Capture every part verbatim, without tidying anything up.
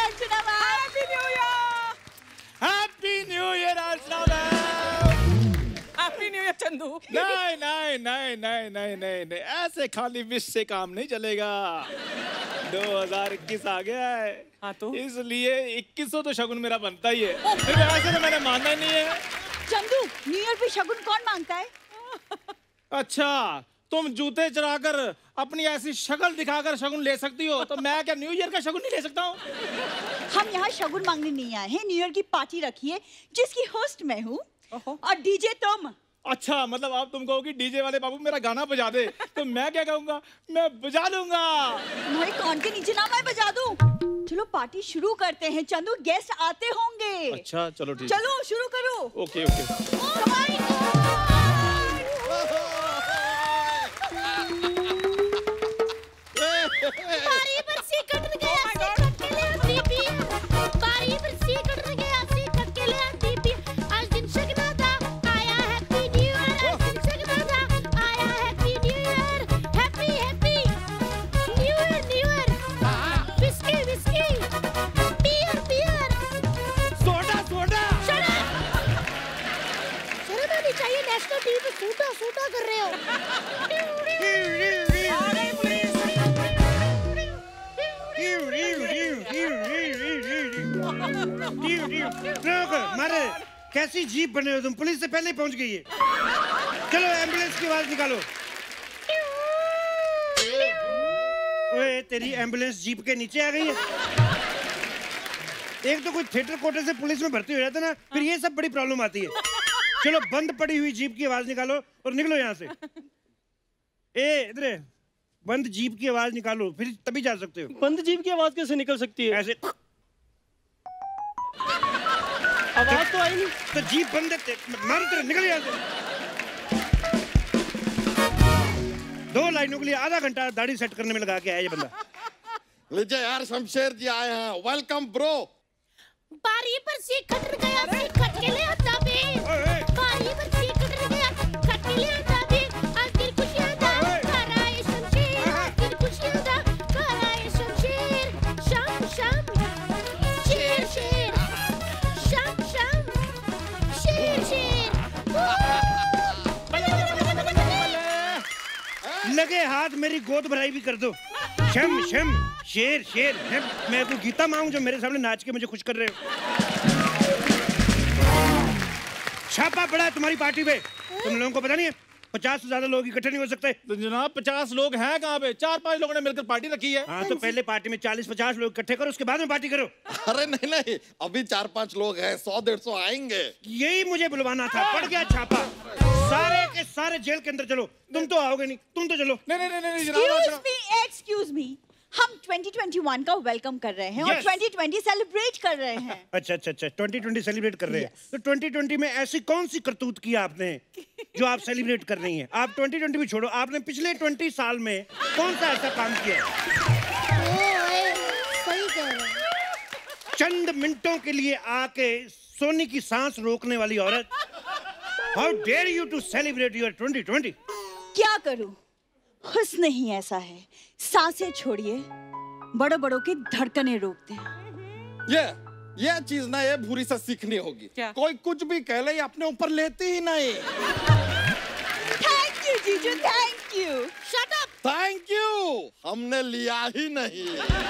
अर्चना ma'am. Happy new year. Happy new year Archana ma'am. Happy new year Chandu. नहीं नहीं नहीं नहीं नहीं नहीं नहीं ऐसे खाली विश से काम नहीं चलेगा। दो हज़ार इक्कीस आ गया है। हाँ तो इसलिए इक्कीस सौ तो शगुन मेरा बनता ही है। फिर ऐसे तो मैंने मानना ही नहीं है। चंदू, न्यू ईयर पे शगुन कौन मांगता है? अच्छा, तुम जूते चराकर अपनी ऐसी शक्ल दिखाकर शगुन ले सकती हो, तो मैं क्या न्यू ईयर का शगुन नहीं ले सकता हूँ? हम यहाँ शगुन मांगने नहीं आए हैं। न्यू ईयर की पार्टी रखी है जिसकी होस्ट मैं हूँ और डीजे तुम। अच्छा, मतलब आप तुम कहोगी डीजे वाले बाबू मेरा गाना बजा दे, तो मैं क्या कहूँगा? मैं बजा लूंगा। तुम्हारे कान के नीचे ना मैं बजा दूं। चलो पार्टी शुरू करते हैं चंदू, गेस्ट आते होंगे। अच्छा चलो ठीक। चलो शुरू करो। Okay okay. बारी बरसी कटन गया सी कटके ले दीपी, बारी बरसी कटन गया सी कटके ले दीपी। आज दिन शगना दा आया हैप्पी न्यू ईयर, आज दिन शगना दा आया happy new year, happy happy new year new year. Whisky whisky, beer beer, soda soda. शर्म आनी चाहिए, नेशनल टीवी पे सूटा सूटा कर रहे हो। मारे कैसी जीप बने हो तुम, पुलिस से पहले ही पहुंच गई है। चलो एम्बुलेंस की आवाज निकालो। ओए तेरी एम्बुलेंस जीप के नीचे आ गई है। एक तो कोई थिएटर कोटे से पुलिस में भर्ती हो जाता ना, फिर ये सब बड़ी प्रॉब्लम आती है। चलो बंद पड़ी हुई जीप की आवाज निकालो और निकलो यहाँ से। ए इधर बंद जीप की आवाज निकालो, फिर तभी जा सकते हो। बंद जीप की आवाज कैसे निकल सकती है? ऐसे आवाज तो आई नहीं। तो जीप बंद है, मारो तेरे, निकल यहाँ से। दो लाइनों के लिए आधा घंटा दाढ़ी सेट करने में लगा के आया ये बंदा। लीजिए यार, शमशेर जी आए हैं, वेलकम ब्रो। बारी पर सी कटन गया सी कटके ले आता बे, बारी पर सी कटन गया कटके ले आता बे। आज दिल खुशियां दा घर आए शमशेर, आज दिल खुशियां दा घर आए शमशेर। शाम शाम शेर शेर, शाम शाम शेर शेर। लगे हाथ मेरी गोद भराई भी कर दो। शम शम शेर शेर शम। मैं कोई गीता मांगू जो मेरे सामने नाच के मुझे खुश कर रहे हो? छापा पड़ा है तुम्हारी पार्टी पे। तुम लोगों को पता नहीं है पचास से ज्यादा लोग इकट्ठे नहीं हो सकते। तो जनाब पचास लोग हैं कहाँ पे? चार पांच लोगों ने मिलकर पार्टी रखी है। हाँ तो पहले पार्टी में चालीस पचास लोग इकट्ठे करो, उसके बाद में पार्टी करो। अरे नहीं नहीं, अभी चार पांच लोग हैं, सौ डेढ़ सौ आएंगे। यही मुझे बुलवाना था, पड़ गया छापा। सारे के सारे जेल के अंदर चलो। तुम तो आओगे नहीं, तुम तो चलो। नहीं नहीं नहीं नहीं एक्सक्यूज मी एक्सक्यूज मी, हम ट्वेंटी ट्वेंटी वन का वेलकम कर रहे हैं yes. और ट्वेंटी ट्वेंटी सेलिब्रेट कर रहे हैं। अच्छा अच्छा अच्छा, ट्वेंटी ट्वेंटी सेलिब्रेट कर रहे हैं yes. तो ट्वेंटी ट्वेंटी में ऐसी कौन सी करतूत की आपने जो आप सेलिब्रेट कर रही हैं? आप ट्वेंटी ट्वेंटी भी छोड़ो, आपने पिछले ट्वेंटी साल में कौन सा ऐसा काम किया? सही कह रहे हैं। चंद मिनटों के लिए आके सोनी की सांस रोकने वाली औरत, how dare you to celebrate your twenty twenty? क्या करूं, हुस्न ही ऐसा है, सांसें छोड़िए बड़ों बड़ों की धड़कनें रोकते हैं। ये ये चीज ना ये भूरी से सीखनी होगी। क्या? कोई कुछ भी कह ले अपने ऊपर लेती ही नहीं। थैंक यू जीजू, thank you. Shut up. Thank you, हमने लिया ही नहीं।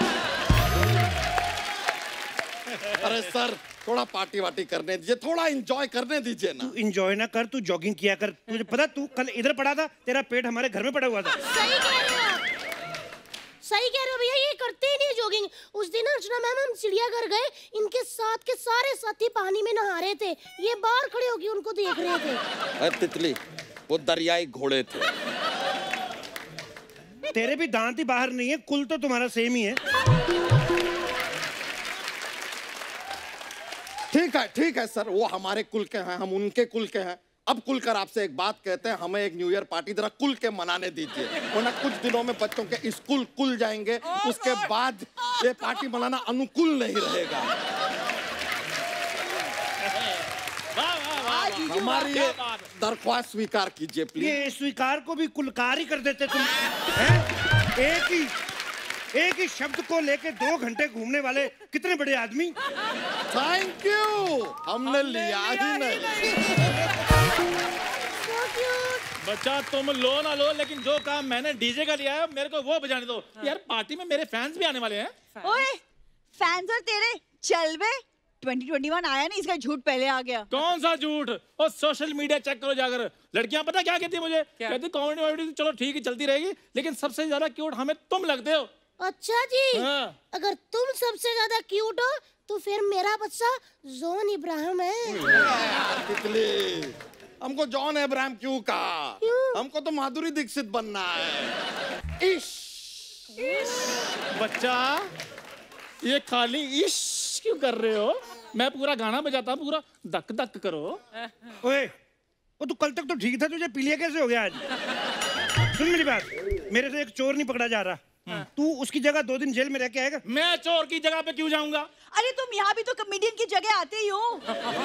अरे सर थोड़ा पार्टी वार्टी करने दीजिए, थोड़ा एंजॉय करने दीजिए ना। तू एंजॉय ना कर, तू जॉगिंग किया कर। तुझे पता तू कल इधर पड़ा था, तेरा पेट हमारे घर में पड़ा हुआ था। सही कह रहे हो आप, सही कह रहे हो भैया, ये करते ही नहीं जॉगिंग। उस दिन अर्चना मैम हम चिड़ियाघर गए, इनके साथ के सारे साथी पानी में नहा रहे थे, ये बाहर खड़े होके उनको देख रहे थे। अरे तितली, वो दरियाई घोड़े थे। तेरे भी दांत ही बाहर नहीं है, कुल तो तुम्हारा सेम ही है। ठीक है ठीक है सर, वो हमारे कुल के हैं, हम उनके कुल के हैं। अब खुलकर आपसे एक बात कहते हैं, हमें एक न्यू ईयर पार्टी जरा कुल के मनाने दीजिए, वरना कुछ दिनों में बच्चों के स्कूल खुल जाएंगे, उसके बाद ये पार्टी मनाना अनुकूल नहीं रहेगा। हमारी ये दरख्वास्त स्वीकार कीजिए प्लीज। ये स्वीकार को भी कुलकार ही कर देते तुम हैं? एक ही एक ही शब्द को लेके दो घंटे घूमने वाले कितने बड़े आदमी। थैंक यू, हमने लिया ही नहीं। बच्चा तुम लो ना लो, लेकिन जो काम मैंने डीजे का लिया है मेरे को वो बजाने दो। यार पार्टी में मेरे फैंस भी आने वाले हैं। ओए फैंस और तेरे चल बे, ट्वेंटी ट्वेंटी वन आया नहीं, इसका झूठ पहले आ गया। कौन सा झूठ? और सोशल मीडिया चेक करो जाकर, लड़कियां पता क्या कहती है मुझे, कहती कॉमेडी वॉमेडी चलो ठीक है चलती रहेगी, लेकिन सबसे ज्यादा क्यूट हमें तुम लगते हो। अच्छा जी, हाँ। अगर तुम सबसे ज्यादा क्यूट हो तो फिर मेरा बच्चा जॉन इब्राहिम है। तितली, हमको जॉन अब्राहम क्यों कहा? हमको तो माधुरी दीक्षित बनना है। इश, इश। बच्चा ये खाली इश क्यों कर रहे हो? मैं पूरा गाना बजाता, पूरा धक धक करो। ओए, वो तू कल तक तो ठीक था, तुझे पीलिया कैसे हो गया आज? सुन मेरी बात, मेरे से एक चोर नहीं पकड़ा जा रहा, तू उसकी जगह दो दिन जेल में रह के आएगा। मैं चोर की जगह पे क्यों जाऊंगा? अरे तुम यहाँ भी तो कॉमेडियन की जगह आते ही हो।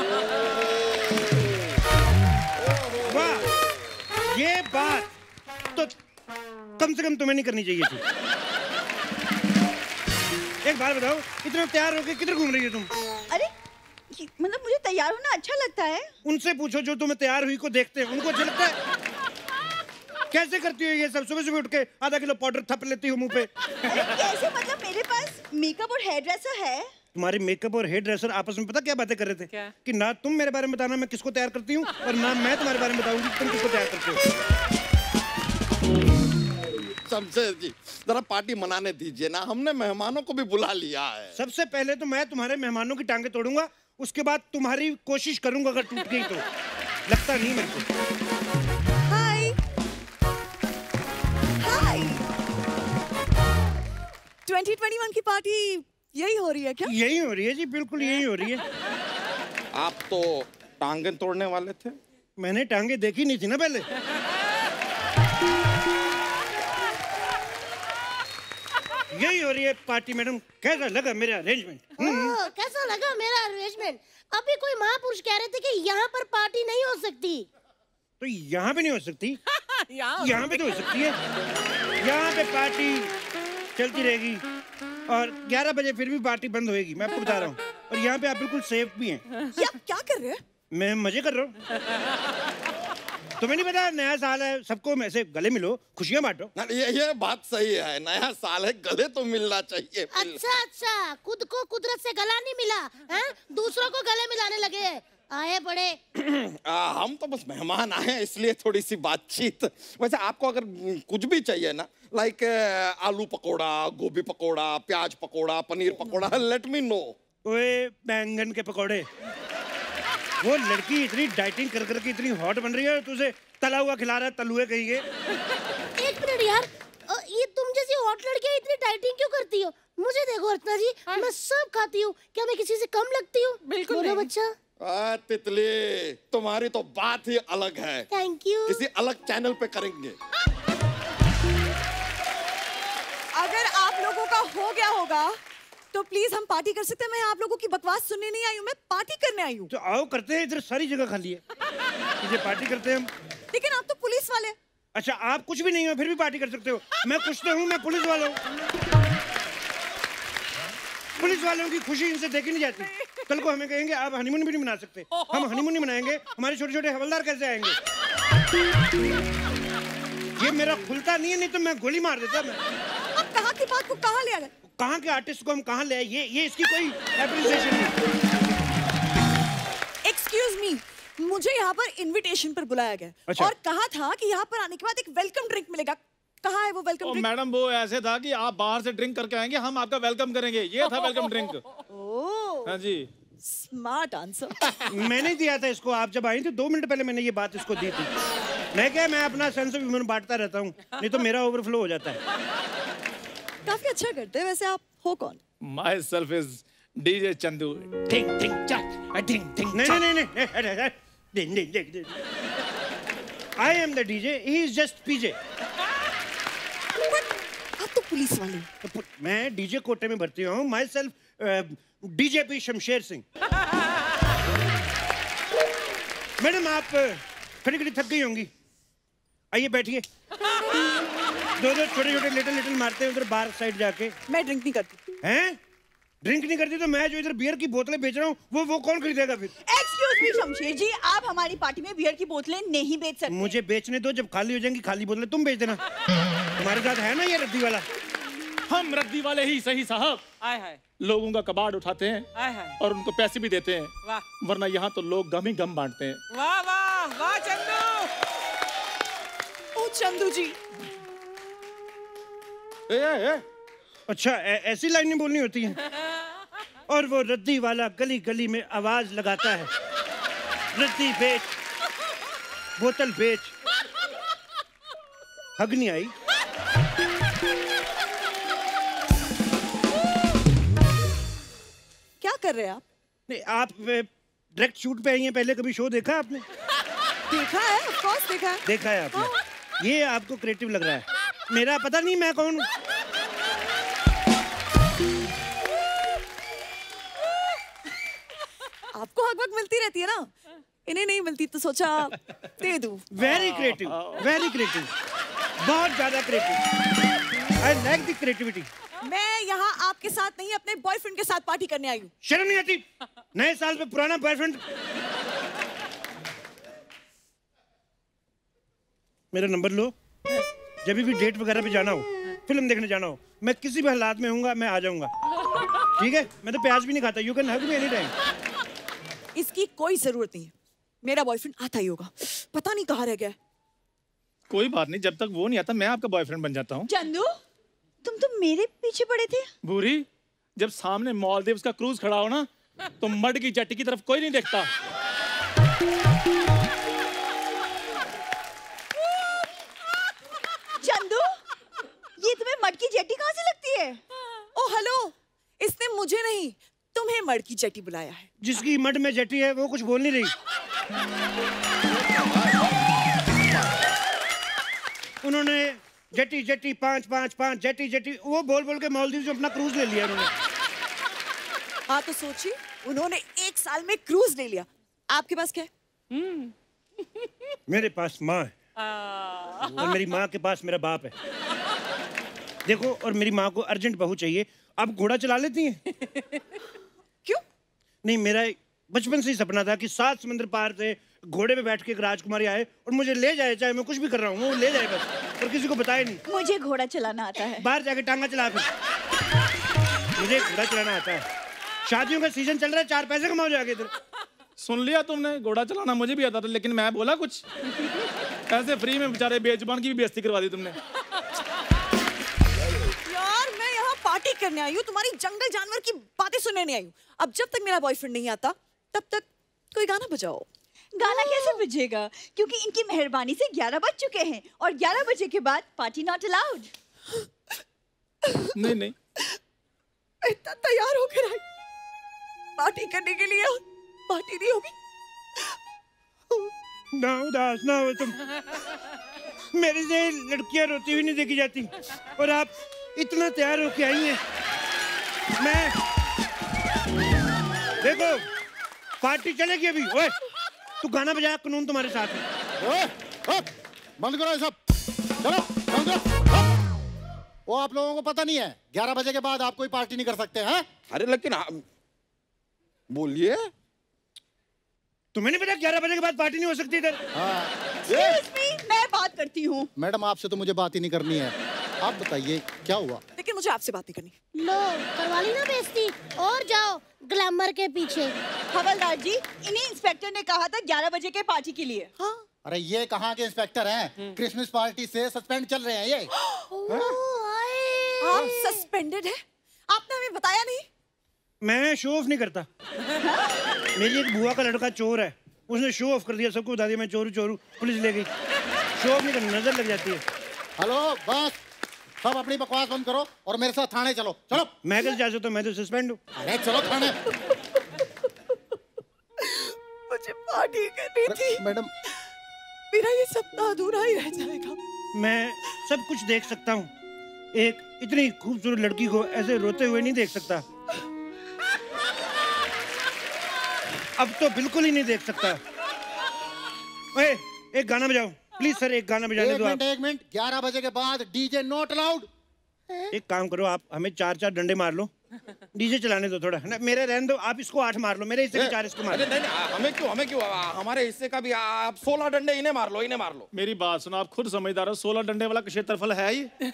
वाह, ये बात तो कम से कम तुम्हें नहीं करनी चाहिए थी। एक बात बताओ, इतना तैयार होके किधर घूम रही हो तुम? अरे मतलब मुझे तैयार होना अच्छा लगता है। उनसे पूछो जो तुम्हें तैयार हुई को देखते हैं, उनको अच्छा लगता है? कैसे करती हो ये सब? सुबह सुबह उठ के आधा किलो पाउडर थप लेती हो मुंह पे। अरे कैसे? मतलब मेरे पास मेकअप और हेयर ड्रेसर है। तुम्हारे मेकअप और हेयर ड्रेसर आपस में पता क्या बातें कर रहे थे? क्या? कि ना तुम मेरे बारे में बताना मैं किसको तैयार करती हूँ, और ना मैं तुम्हारे बारे में बताऊंगी तुम किसको तैयार करते हो। शमशेर जी जरा पार्टी मनाने दीजिए ना, हमने मेहमानों को भी बुला लिया है। सबसे पहले तो मैं तुम्हारे मेहमानों की टांगे तोड़ूंगा, उसके बाद तुम्हारी कोशिश करूंगा, अगर टूट गई तो। लगता नहीं मेरे को। हाय हाय, ट्वेंटी ट्वेंटी वन की पार्टी यही हो रही है क्या? यही हो रही है जी, बिल्कुल यही हो रही है। आप तो टांगे तोड़ने वाले थे। मैंने टांगे देखी नहीं थी ना पहले। यही हो रही है पार्टी। मैडम कैसा लगा मेरा अरेंजमेंट? ओह, कैसा लगा मेरा अरेंजमेंट? अभी कोई महापुरुष कह रहे थे कि यहाँ पर पार्टी नहीं हो सकती। तो यहाँ पे नहीं हो सकती? यहाँ यहाँ पे तो हो सकती है। यहाँ पे पार्टी चलती रहेगी और ग्यारह बजे फिर भी पार्टी बंद होएगी, मैं आपको बता रहा हूँ। और यहाँ पे आप बिल्कुल सेफ भी हैं। ये आप क्या कर रहे हैं? मैं मजे कर रहा हूँ। तुम्हें नहीं पता नया साल है, सबको ऐसे गले मिलो, खुशियाँ बांटो। ना, ये ये बात सही है, नया साल है, गले तो मिलना चाहिए। अच्छा अच्छा, खुद को कुदरत से गला नहीं मिला है, दूसरों को गले मिलाने लगे हैं। आए बड़े। आ, हम तो बस मेहमान आए हैं, इसलिए थोड़ी सी बातचीत। वैसे आपको अगर कुछ भी चाहिए ना, लाइक आलू पकोड़ा, गोभी पकोड़ा, प्याज pakora, paneer pakora, let me know. ओए बैंगन के पकोड़े, वो लड़की इतनी डाइटिंग कर करके इतनी हॉट बन रही है, तुझे तला हुआ खिला रहा है, तलुए कहिए। एक मिनट यार, अ, ये तुम जैसी हॉट लड़कियां इतनी डाइटिंग क्यों करती हो? मुझे देखो अर्चना जी, मैं सब खाती हूँ, क्या मैं किसी से कम लगती हूँ? बिल्कुल बोलो नहीं। बच्चा। आ, तितली तुम्हारी तो बात ही अलग है। Thank you. किसी अलग चैनल पे करेंगे। अगर आप लोगों का हो गया होगा तो प्लीज हम पार्टी कर सकते हैं। मैं आप लोगों की बकवास सुनने नहीं आई हूँ, मैं पार्टी करने आई हूँ। तो आओ करते हैं, इधर सारी जगह खाली है, इधर पार्टी करते हैं हम। लेकिन आप तो पुलिस वाले। अच्छा आप कुछ भी नहीं हो फिर भी पार्टी कर सकते हो? मैं कुछ तो हूँ, मैं पुलिस वाला हूँ। पुलिस वालों की खुशी इनसे देखी नहीं जाती। कल को हमें कहेंगे आप हनीमून भी नहीं मना सकते, हम हनीमून नहीं मनाएंगे, हमारे छोटे छोटे हवलदार कैसे आएंगे? ये मेरा खुलता नहीं है, नहीं तो मैं गोली मार देता। मैं अब कहाँ की बात को कहाँ ले आ गए? कहाँ के आर्टिस्ट को हम कहाँ ले आए? ये ये इसकी कोई एप्रिसिएशन नहीं। एक्सक्यूज मी, मुझे यहाँ पर इनविटेशन पर बुलाया गया। अच्छा। और कहा था कि यहाँ पर आने के बाद एक वेलकम ड्रिंक मिलेगा। कहाँ है वो वेलकम ओ, ड्रिंक? मैडम वो ऐसे था कि आप बाहर से ड्रिंक करके आएंगे, हम आपका वेलकम करेंगे, ये था वेलकम ड्रिंक। ओह, हाँ जी। Smart answer. मैंने दिया था इसको, आप जब आई थी दो मिनट पहले मैंने ये बात इसको दी थी। मैं क्या, मैं अपना सेंस ऑफ ह्यूमर बांटता रहता हूँ, नहीं तो मेरा ओवरफ्लो हो जाता है। काफी अच्छा करते हैं। वैसे आप हो कौन? Myself is DJ Chandu. टिंग टिंग चक, टिंग टिंग। नहीं नहीं नहीं नहीं, डिंग डिंग डिंग। I am the DJ, he is just PJ. आप तो पुलिस वाले। मैं डीजे कोटे में भर्ती हूँ, myself DGP Shamsher Singh. Madam आप खड़ी खड़ी थक गई होंगी, आइए बैठिए। दो दो छोटे छोटे लिटिल लिटिल मारते हैं उधर बार साइड जाके। मैं ड्रिंक नहीं करती। हैं? ड्रिंक नहीं करती तो मैं जो इधर बियर की बोतलें बेच रहा हूँ वो वो कौन खरीदेगा फिर? एक्सक्यूज मी शमशेर जी, आप हमारी पार्टी में बियर की बोतलें नहीं बेच सकते। मुझे बेचने दो, जब खाली हो जाएंगी खाली बोतलें तुम बेच देना। तुम्हारे साथ है ना ये रद्दी वाला? हम रद्दी वाले ही सही साहब। आय हाय लोगों का कबाड़ उठाते हैं आय हाय। और उनको पैसे भी देते हैं, वाह वरना यहाँ तो लोग गम ही गम बांटते हैं। वाह वाह वाह चंदू। ओ चंदू जी। ए, ए, ए। अच्छा ऐ- ऐसी लाइनें बोलनी होती हैं। और वो रद्दी वाला गली गली में आवाज लगाता है, रद्दी बेच, बोतल बेच। हग नहीं आई। क्या कर रहे हैं आप? नहीं, आप डायरेक्ट शूट पे आई हैं, पहले कभी शो देखा आपने? देखा है, ऑफ कोर्स देखा है। देखा है आपने? ये आपको क्रिएटिव लग रहा है। मेरा पता नहीं मैं कौन हूँ। आपको हक वक मिलती रहती है ना, इन्हें नहीं मिलती तो सोचा दे दूं। वेरी क्रिएटिव, वेरी क्रिएटिव, बहुत ज्यादा creative. I like the creativity. मैं यहाँ आपके साथ नहीं अपने बॉयफ्रेंड के साथ पार्टी करने आई हूँ। शर्म नहीं आती? नए साल पे पुराना बॉयफ्रेंड। मेरा नंबर लो, जब भी डेट वगैरह पे जाना हो, फिल्म देखने जाना हो, मैं किसी भी हालात में हूँगा, मैं आ जाऊंगा। ठीक है? मैं तो प्याज भी नहीं खाता। You can hug me any time. इसकी कोई जरूरत नहीं है, मेरा बॉयफ्रेंड आता ही होगा, पता नहीं कहाँ रह गया है। कोई बात नहीं, जब तक वो नहीं आता मैं आपका बॉयफ्रेंड बन जाता हूँ। चंदू, तुम तो मेरे पीछे पड़े थे। भूरी, जब सामने मालदीव्स का क्रूज खड़ा हो ना, तो मड की जट्टी की तरफ कोई नहीं देखता। चंदू, ये तुम्हें मड की जेटी कहाँ से लगती है? ओ हेलो, इसने मुझे नहीं तुम्हें मड की जेटी बुलाया है। जिसकी मड में जटी है वो कुछ बोल नहीं रही। उन्होंने जटी जटी पांच पांच पांच जटी जटी वो बोल बोल के मालदीव से अपना क्रूज ले लिया उन्होंने। हाँ तो सोचिए, उन्होंने एक साल में क्रूज ले लिया, आपके पास क्या है? मेरे पास माँ है और मेरी माँ के पास मेरा बाप है। देखो, और मेरी माँ को अर्जेंट बहू चाहिए। आप घोड़ा चला लेती हैं? क्यों? नहीं, मेरा बचपन से ही सपना था कि सात समंदर पार से घोड़े पे बैठ के एक राजकुमारी आए और मुझे ले जाए, चाहे मैं कुछ भी कर रहा हूँ वो ले जाए बस, और किसी को बताए नहीं। मुझे घोड़ा चलाना आता है। बाहर जाके टांगा चला फिर। मुझे घोड़ा चलाना आता है। शादियों का सीजन चल रहा है, चार पैसे कमाओ जाके इधर। सुन लिया तुमने, घोड़ा चलाना मुझे भी आता था, लेकिन मैं बोला कुछ, ऐसे फ्री में बेचारे बेजुबान की भी बेइज्जती करवा दी तुमने। यार मैं यहाँ पार्टी करने आई हूँ, तुम्हारी जंगल जानवर की बातें सुनने नहीं आई हूँ। अब जब तक मेरा बॉयफ्रेंड नहीं आता तब तक कोई गाना बजाओ। गाना कैसे बजेगा? क्योंकि इनकी मेहरबानी से ग्यारह बज चुके हैं और ग्यारह बजे के बाद पार्टी नॉट अलाउड। नहीं नहीं, इतना तैयार होकर आई पार्टी करने के लिए, पार्टी नहीं होगी। ना उदास ना हो तुम। मेरे से लड़कियां रोती हुई नहीं देखी जाती और आप इतना तैयार होके आई हैं। मैं देखो, पार्टी चलेगी अभी। ओए, तू गाना बजा, कानून तुम्हारे साथ है। ओए, ओए, बंद करो ये सब। चलो बंद करो। हप। वो आप लोगों को पता नहीं है, ग्यारह बजे के बाद आप कोई पार्टी नहीं कर सकते हैं? अरे लेकिन आप- बोलिए। तुम्हें नहीं पता ग्यारह बजे के बाद पार्टी नहीं हो सकती इधर? Excuse me, मैं बात करती हूँ। मैडम, आपसे तो मुझे बात ही नहीं करनी है। आप बताइए क्या हुआ? लेकिन मुझे आपसे बात नहीं करनी। लो करवा ली ना बेइज्जती, और जाओ ग्लैमर के पीछे। हवलदार जी, इन्हीं इंस्पेक्टर ने कहा था ग्यारह बजे के पार्टी के लिए। हाँ अरे ये कहाँ के इंस्पेक्टर हैं? क्रिसमस पार्टी से सस्पेंड चल रहे हैं ये। आप सस्पेंडेड है, आपने हमें बताया नहीं। मैं शो ऑफ नहीं करता। मेरी एक बुआ का लड़का चोर है, उसने शो ऑफ कर दिया, सबको बता दिया मैं चोरू चोरू, पुलिस ले गई। शो ऑफ नहीं करना, नजर लग जाती है। हेलो बस, सब अपनी बकवास बंद करो और मेरे साथ थाने चलो। चलो। मैं कैसे जा सकता हूँ? मैं तो सस्पेंड हूँ। अरे चलो थाने। मुझे पार्टी करनी थी मैडम, मेरा ये सपना अधूरा ही रह जाएगा। मैं सब कुछ देख सकता हूँ, एक इतनी खूबसूरत लड़की को ऐसे रोते हुए नहीं देख सकता। अब तो बिल्कुल ही नहीं देख सकता। ओए, एक गाना बजाओ। प्लीज सर एक गाना बजाने एक दो मिनट आप। एक मिनट ग्यारह बजे के बाद डीजे नॉट अलाउड। एक काम करो आप हमें चार चार डंडे मार लो, डीजे चलाने दो थोड़ा है ना, मेरे रहने दो, आप इसको आठ मार लो, मेरे हिस्से के चार इसको मार अरे लो। नहीं नहीं हमें क्यों हमें क्यों आ, हमारे हिस्से का भी आप सोलह डंडे इन्हें मार लो इन्हें मार लो। मेरी बात सुनो, आप खुद समझदार हो, सोलह डंडे वाला क्षेत्रफल है ये?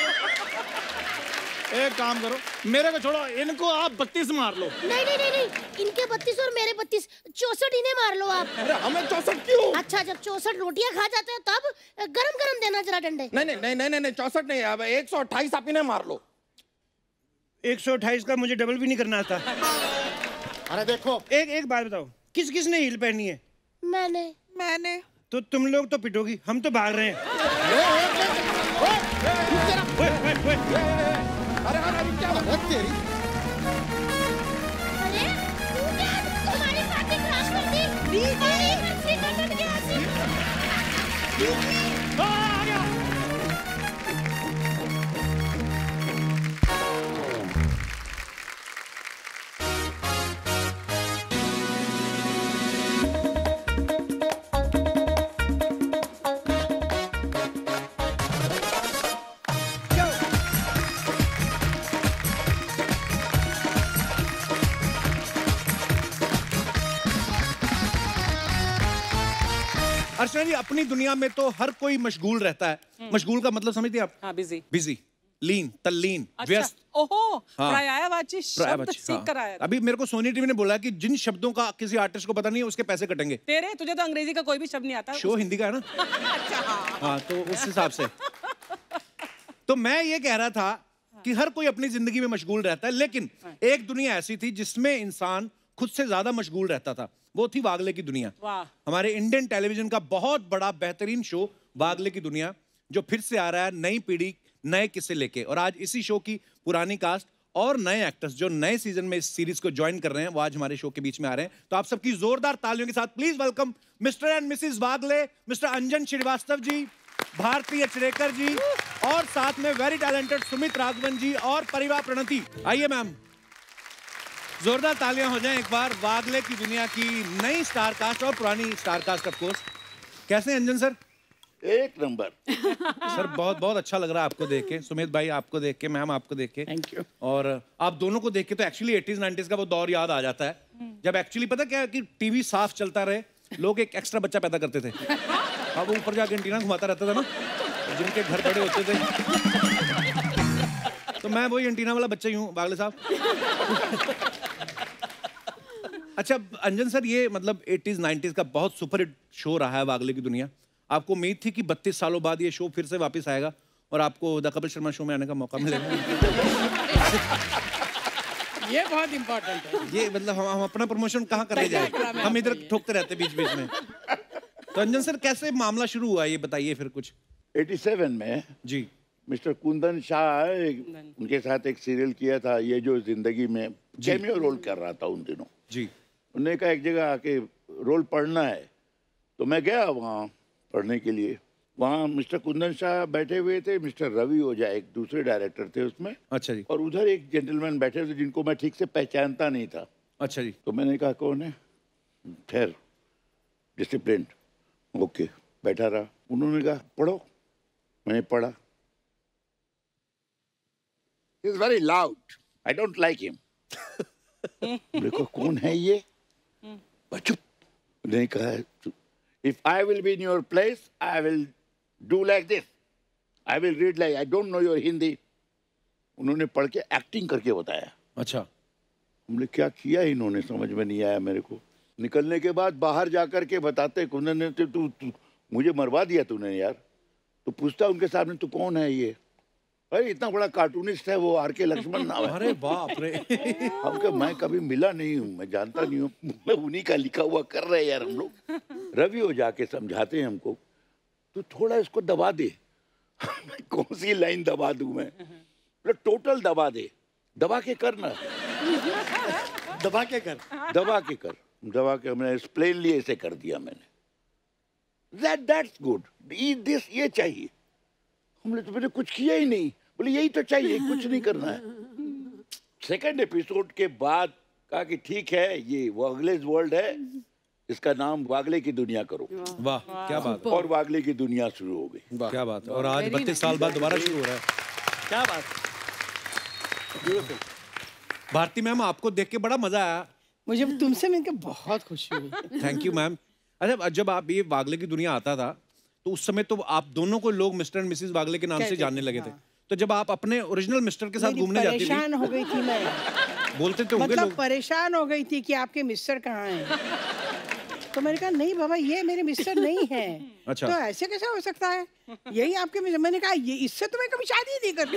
एक काम करो, मेरे को छोड़ो, इनको आप बत्तीस मार लो। नहीं नहीं नहीं नहीं, इनके बत्तीस और मेरे बत्तीस, चौसठ इन्हें मार लो आप। अरे हमें चौसठ क्यों? अच्छा जब चौसठ रोटियां खा जाते हो तब गरम गरम देना जरा डंडे। नहीं नहीं नहीं नहीं नहीं चौसठ नहीं, अब एक सौ अट्ठाईस आप इन्हें मार लो। एक सौ अट्ठाईस का मुझे डबल भी नहीं करना आता। अरे देखो एक एक बात बताओ, किस किस ने हील पहनी है? मैंने मैंने तो तुम लोग तो पिटोगी, हम तो भाग रहे हैं। अरे अरे क्या बहुत तेरी अरे तू क्या तुम्हारी पार्टी क्रैश कर दी? दीदी बरसी कट गया सी। आ गया। अर्चना जी, अपनी दुनिया में तो हर कोई मशगूल रहता है। मशगूल का मतलब समझते हैं आप? हाँ, बिजी बिजी, लीन, तल्लीन, अच्छा, व्यस्त। ओहो, हाँ। पर्यायवाची शब्द पर्यायवाची, सीख हाँ। कर आया। अभी मेरे को सोनी टीवी ने बोला कि जिन शब्दों का किसी आर्टिस्ट को पता नहीं है उसके पैसे कटेंगे। तेरे तुझे तो अंग्रेजी का कोई भी शब्द नहीं आता। शो हिंदी का है ना? अच्छा हाँ। हाँ, तो उस हिसाब से तो मैं ये कह रहा था कि हर कोई अपनी जिंदगी में मशगूल रहता है, लेकिन एक दुनिया ऐसी थी जिसमें इंसान खुद से ज्यादा मशगूल रहता था। वो थी वागले की दुनिया। वाह। हमारे इंडियन टेलीविजन का बहुत बड़ा बेहतरीन शो वागले की दुनिया, जो फिर से आ रहा है नई पीढ़ी नए किस्से लेके। और आज इसी शो की पुरानी कास्ट और नए एक्टर्स जो नए सीजन में इस सीरीज को ज्वाइन कर रहे हैं, वो आज हमारे शो के बीच में आ रहे हैं। तो आप सबकी जोरदार तालियों के साथ please welcome mister and missus Wagle, mister Anjan Shrivastava ji, Bharati Achrekar ji, और साथ में वेरी टैलेंटेड सुमित राघवन जी और परिवार प्रणति। आइए मैम, जोरदार तालियां हो जाएं एक बार वागले की दुनिया की नई स्टार कास्ट और पुरानी स्टार कास्ट ऑफ कोर्स। कैसे हैं अंजन सर? एक नंबर। सर बहुत बहुत अच्छा लग रहा है आपको देख के, सुमित भाई आपको देख के, मैम आपको देख के, थैंक यू। और आप दोनों को देख के तो एक्चुअली एटीज़ नाइंटीज़ का वो दौर याद आ जाता है जब एक्चुअली पता क्या है कि टीवी साफ चलता रहे, लोग एक एक्स्ट्रा बच्चा पैदा करते थे। अब वो ऊपर जाके एंटीना घुमाता रहता था ना, जिनके घर बड़े होते थे। तो मैं वही एंटीना वाला बच्चा ही हूँ वागले साहब। अच्छा अंजन सर, ये मतलब एटीज़ नाइंटीज़ का बहुत सुपरहिट शो रहा है वागले की दुनिया। आपको उम्मीद थी कि बत्तीस सालों बाद ये शो फिर से वापस आएगा और आपको द कपिल शर्मा शो में आने का मौका मिलेगा? ये बहुत इंपॉर्टेंट है। ये मतलब हम, हम अपना प्रमोशन कहाँ कर ले जाए, हम इधर ठोकते रहते बीच बीच में। तो अंजन सर कैसे मामला शुरू हुआ ये बताइए फिर कुछ। सत्तासी में जी मिस्टर कुंदन शाह एक, उनके साथ एक सीरियल किया था, ये जो जिंदगी में कैमियो रोल कर रहा था उन दिनों जी। उन्होंने कहा एक जगह आके रोल पढ़ना है, तो मैं गया वहाँ पढ़ने के लिए। वहाँ मिस्टर कुंदन शाह बैठे हुए थे, मिस्टर रवि ओझा एक दूसरे डायरेक्टर थे उसमें। अच्छा जी। और उधर एक जेंटलमैन बैठे थे जिनको मैं ठीक से पहचानता नहीं था। अच्छा जी। तो मैंने कहा कौन है? ठहर, डिसिप्लिन। ओके, बैठा रहा। उन्होंने कहा पढ़ो, मैंने पढ़ा। He is very loud. I don't like him. देखो कौन है ये? चुप। उन्होंने कहा if I will be in your place, I will do like this. I will read like I don't know your Hindi. उन्होंने पढ़ के एक्टिंग करके बताया। अच्छा। हमने क्या किया इन्होंने समझ में नहीं आया मेरे को। निकलने के बाद बाहर जाकर के बताते कुंदन ने, तू तू मुझे मरवा दिया तूने यार। तो पूछता उनके सामने तू कौन है ये? अरे इतना बड़ा कार्टूनिस्ट है वो, आर के लक्ष्मण नाम है। अरे बाप रे। हम कहा मैं कभी मिला नहीं हूँ, मैं जानता नहीं हूँ, मैं उन्हीं का लिखा हुआ कर रहे हैं यार हम लोग। रवि हो जाके समझाते हैं हमको, तू थोड़ा इसको दबा दे। कौन सी लाइन दबा दूं मैं? टोटल दबा दे, दबा के करना। दबा के कर दबा के कर दबा के हमने प्लेनली ऐसे कर दिया मैंने। That that's good. Eat this, ये चाहिए। हमने तो मैंने कुछ किया ही नहीं, बोले यही तो चाहिए, कुछ नहीं करना है। सेकंड एपिसोड के बाद कहा कि ठीक है ये वागलेस वर्ल्ड है, इसका नाम वागले की दुनिया करो। वाह क्या बात है। और वागले की दुनिया शुरू हो गई। क्या बात है। और आज बत्तीस साल बाद दोबारा शुरू हो रहा है। क्या बात। ब्यूटीफुल। भारती मैम, आपको देख के बड़ा मजा आया। मुझे तुमसे मिलकर बहुत खुशी हुई। Thank you ma'am. अच्छा, जब आप ये वागले की दुनिया आता था तो उस समय तो आप दोनों को लोग मिस्टर एंड मिसेस वागले के नाम से जानने लगे थे। तो जब आप अपने ओरिजिनल मिस्टर के साथ घूमने जाती थी, परेशान हो गई थी मैं। बोलते तो होंगे मतलब लोग। परेशान हो गई थी कि आपके मिस्टर कहाँ हैं। तो मैंने कहा नहीं बाबा, ये मेरे मिस्टर नहीं है। अच्छा। तो ऐसे कैसे हो सकता है, यही आपके मिस्टर। मैंने कहा ये इससे तो मैं कभी शादी नहीं करती।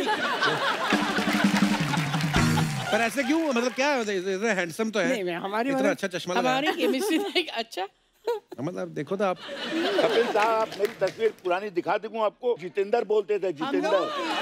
पर ऐसे क्यों, मतलब क्या है, हैंडसम तो है। नहीं, मैं हमारी इतना अच्छा चश्मा लगाया। हमारी केमिस्ट्री अच्छा। मतलब देखो तो आप। कपिल साहब, मेरी तस्वीर पुरानी दिखा दूं आपको। जितेंद्र बोलते थे, जितेंद्र।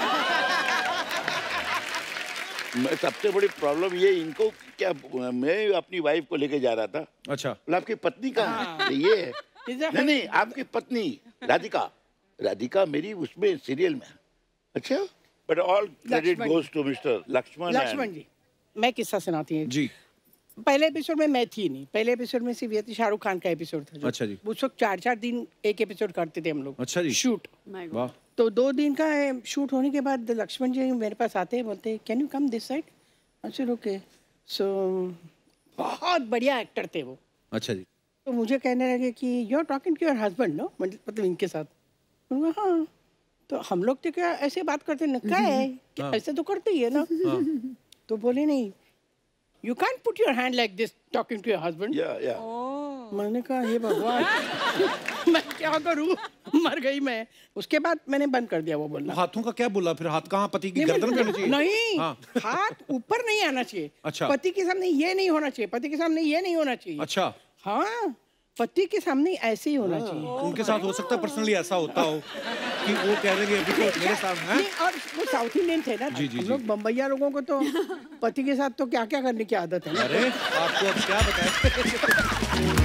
मैं सबसे बड़ी प्रॉब्लम ये, इनको क्या, मैं अपनी वाइफ को लेके जा रहा था। अच्छा। बोला आपकी पत्नी कहाँ है? ये है। नहीं नहीं, आपकी पत्नी राधिका। राधिका मेरी उसमें सीरियल में। अच्छा, but all credit goes to mister Lakshman. Lakshman ji, मैं किस्सा सुनाती हूँ जी। पहले एपिसोड में मैं थी नहीं। पहले एपिसोड में सिर्फ ये थी, शाहरुख खान का एपिसोड था। अच्छा जी। उस वक्त चार चार दिन एक एपिसोड करते थे हम लोग। अच्छा जी। शूट। वाह। तो दो दिन का शूट होने के बाद लक्ष्मण जी मेरे पास आते हैं, बोलते can you come this side. अच्छा ओके। सो बहुत बढ़िया एक्टर थे वो। अच्छा जी। तो मुझे कहने लगे कि you are talking to your husband no, मतलब इनके साथ। हाँ। तो हम लोग तो क्या ऐसे बात करते न, क्या है कि ऐसे तो करते ही है ना। तो बोले नहीं, you can put your hand like this talking to your husband. मैंने कहा हे भगवान, मैं क्या करूं, मर गई मैं। उसके बाद मैंने बंद कर दिया वो बोलना। हाथों का क्या बोला फिर? हाथ कहाँ? पति की गर्दन पे होना चाहिए? नहीं, हाँ। हाथ ऊपर नहीं आना चाहिए। अच्छा। पति के सामने ये नहीं होना चाहिए, पति के सामने ये नहीं होना चाहिए। अच्छा। हाँ, पति के सामने ऐसे ही होना चाहिए। उनके साथ हो सकता है पर्सनली ऐसा होता हो कि वो कह रहे हैं कि मेरे सामने। नहीं, और वो साउथ इंडियन थे ना। जी जी। हम लोग बम्बैया लोगों को तो पति के साथ तो क्या क्या करने की आदत है। अरे आपको अब क्या बताएं।